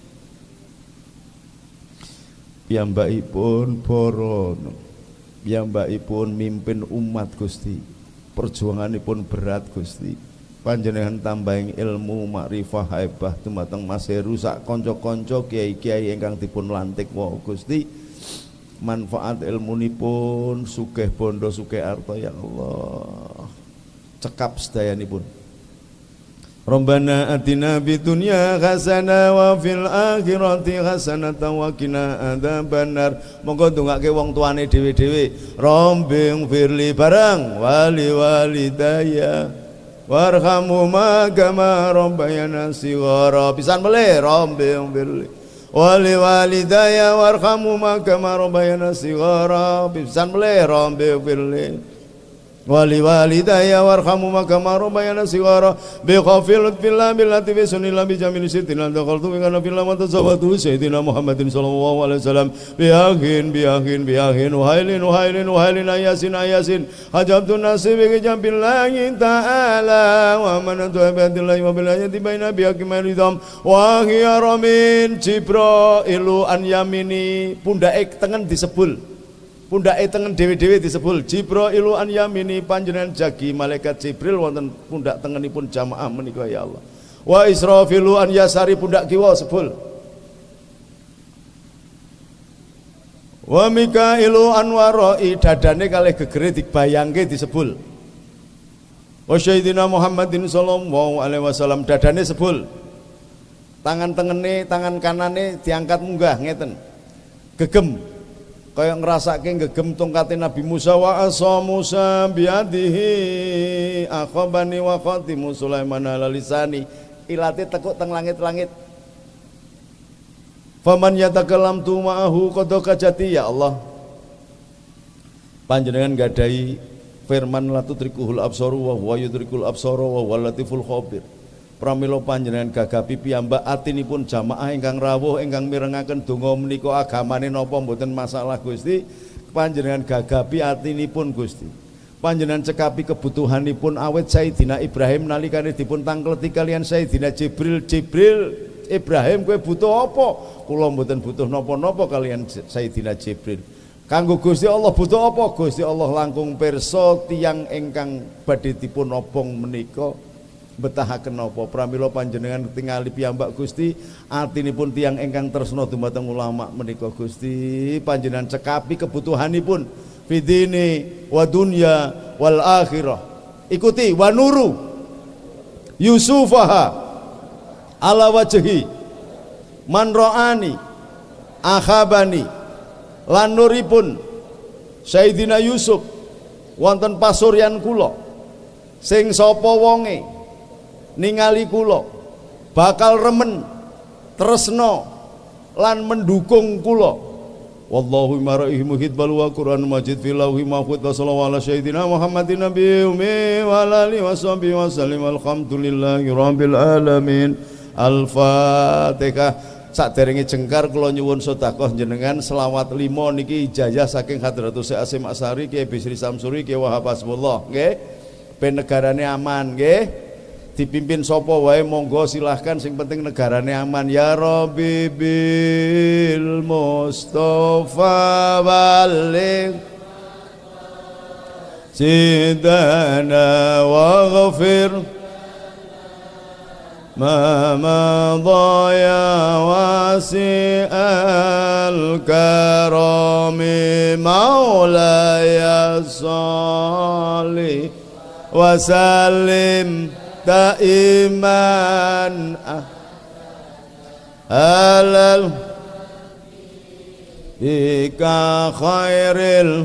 Piyambakipun borono, piyambakipun mimpin umat Gusti. Perjuanganipun berat Gusti. Panjenengan tambahing ilmu makrifah haibah dumateng Mas Heru sak kanca-kanca kiai-kiai ingkang dipun lantik wau Gusti. Manfaat ilmunipun sugih bondo sugih arta ya Allah. Cekap sedayanipun. Rabbana atina fid dunya hasanah wa fil akhirati hasanah wa qina adzabannar. Monggo ndongake wong tuane dhewe-dhewe. Rabbing firli barang wali walidayya warhamhuma kama rabbayana shighara. Pisan melih Rabbing firli wali walidayya warhamhuma kama rabbayana shighara. Pisan melih Rabbing firli wali walidayya warhamhuma kama rabbayana shighara bi khafil fillah billati fi sunnillah bi jamil sitina dakhaltu bi kana fillah wa tazawwatu sayyidina Muhammadin sallallahu alaihi wasallam bi akhin wahailin ayasin hajabtu nasibi bi jambillahi ta'ala wa manatu abadillahi wa billahi baina bi hakimin ridam wa khiyaramin Jibrailu an yamini pundake tengen disebul pundake tengen dhewe-dhewe disebul Jibrailu an yamini panjenengan jagi malaikat Jibril wonten pundak tengenipun jamaah menika ya Allah. Wa Israfilu an yasari pundak kiwa sebul. Wa Mikailu an warai dadane kalih gegere dibayangke disebul. Wa Sayyidina Muhammadin sallallahu alaihi wasallam dadane sebul. Tangan tengene, tangan kanane diangkat munggah ngeten. Gegem kaya ngrasake gegem tongkate Nabi Musa wa asa Musa biadihi akhobani wa khatimu Sulaiman ala lisani ilate tekuk teng langit-langit faman yatakallam tu ma'ahu qad kajati ya Allah panjenengan gadahi firman la tudrikuhul absaru wa huwa yudrikul absara wa huwal latiful khabir pramila panjenengan gagapi piyambak atinipun jamaah ingkang rawuh ingkang mirengaken donga menika agamane napa mboten masalah Gusti panjenengan gagapi atinipun Gusti panjenengan cekapi kebutuhanipun awet Sayyidina Ibrahim nalikane dipun tangkleti kalian Sayyidina Jibril Ibrahim kowe butuh apa kula mboten butuh napa-napa kalian Sayyidina Jibril kanggo Gusti Allah butuh apa Gusti Allah langkung pirsa tiyang ingkang badhe dipun obong menika betahaken napa pramila panjenengan tingali piyambak Gusti atinipun tiyang ingkang tresna dumateng ulama menika Gusti panjenengan cekapi kebutuhanipun fidini wa dunya wal akhirah ikuti wa nuru yusufaha ala wajhi man ra'ani akhabani lan nuripun Sayyidina Yusuf wonten pasuryan kula sing sapa wonge ningali kula bakal remen tresna lan mendukung kula wallahu maraihi muhid bal wa Qur'an majid fil lauhi mahfuz wa sallallahu ala sayyidina Muhammadin nabiyyi ummi wa alihi washabihi wasallim alhamdulillahi rabbil alamin al-fatihah saderenge jengkar kula nyuwun sedekah jenengan selawat 5 niki ijazah saking Hadratus Syekh Asim Asari Kiai Bisri Samsuri Kiai Wahab Hasbullah nggih ben negarane aman nggih dipimpin sapa wae monggo silahkan sing penting negarane aman ya Rabbi bil Mustafa baligh sidana wa ghafir ma madha ya wasi'al karami maulaya salli wa sallim daiman alal ika khairil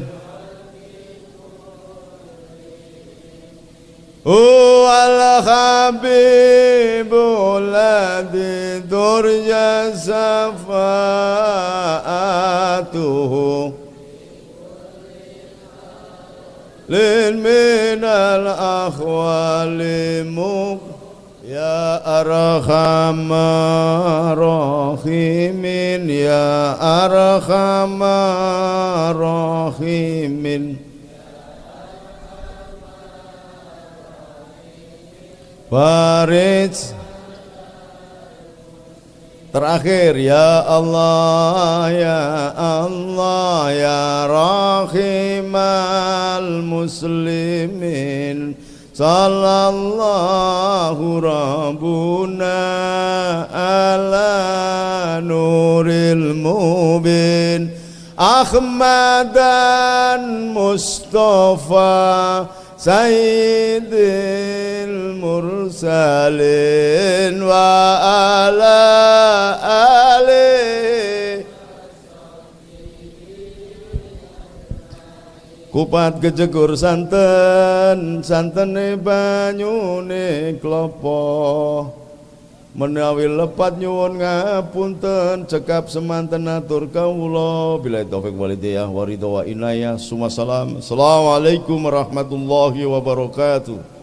wal habibul ladzi durja safa'atuhu lil minal akhwali muk ya arhamar rahimin ya arhamar rahimin Farij terakhir ya Allah ya rahimal muslimin sallallahu rabbuna ala nuril mubin Ahmadan Mustafa Sayyidil Mursalin wa ala alihi kupat kejegur santen santene banyune klopo menawi lepat nyuwun ngapunten cekap semanten atur kawula billahi taufik wal hidayah wa ridha wa inayah. Assalamualaikum warahmatullahi wabarakatuh.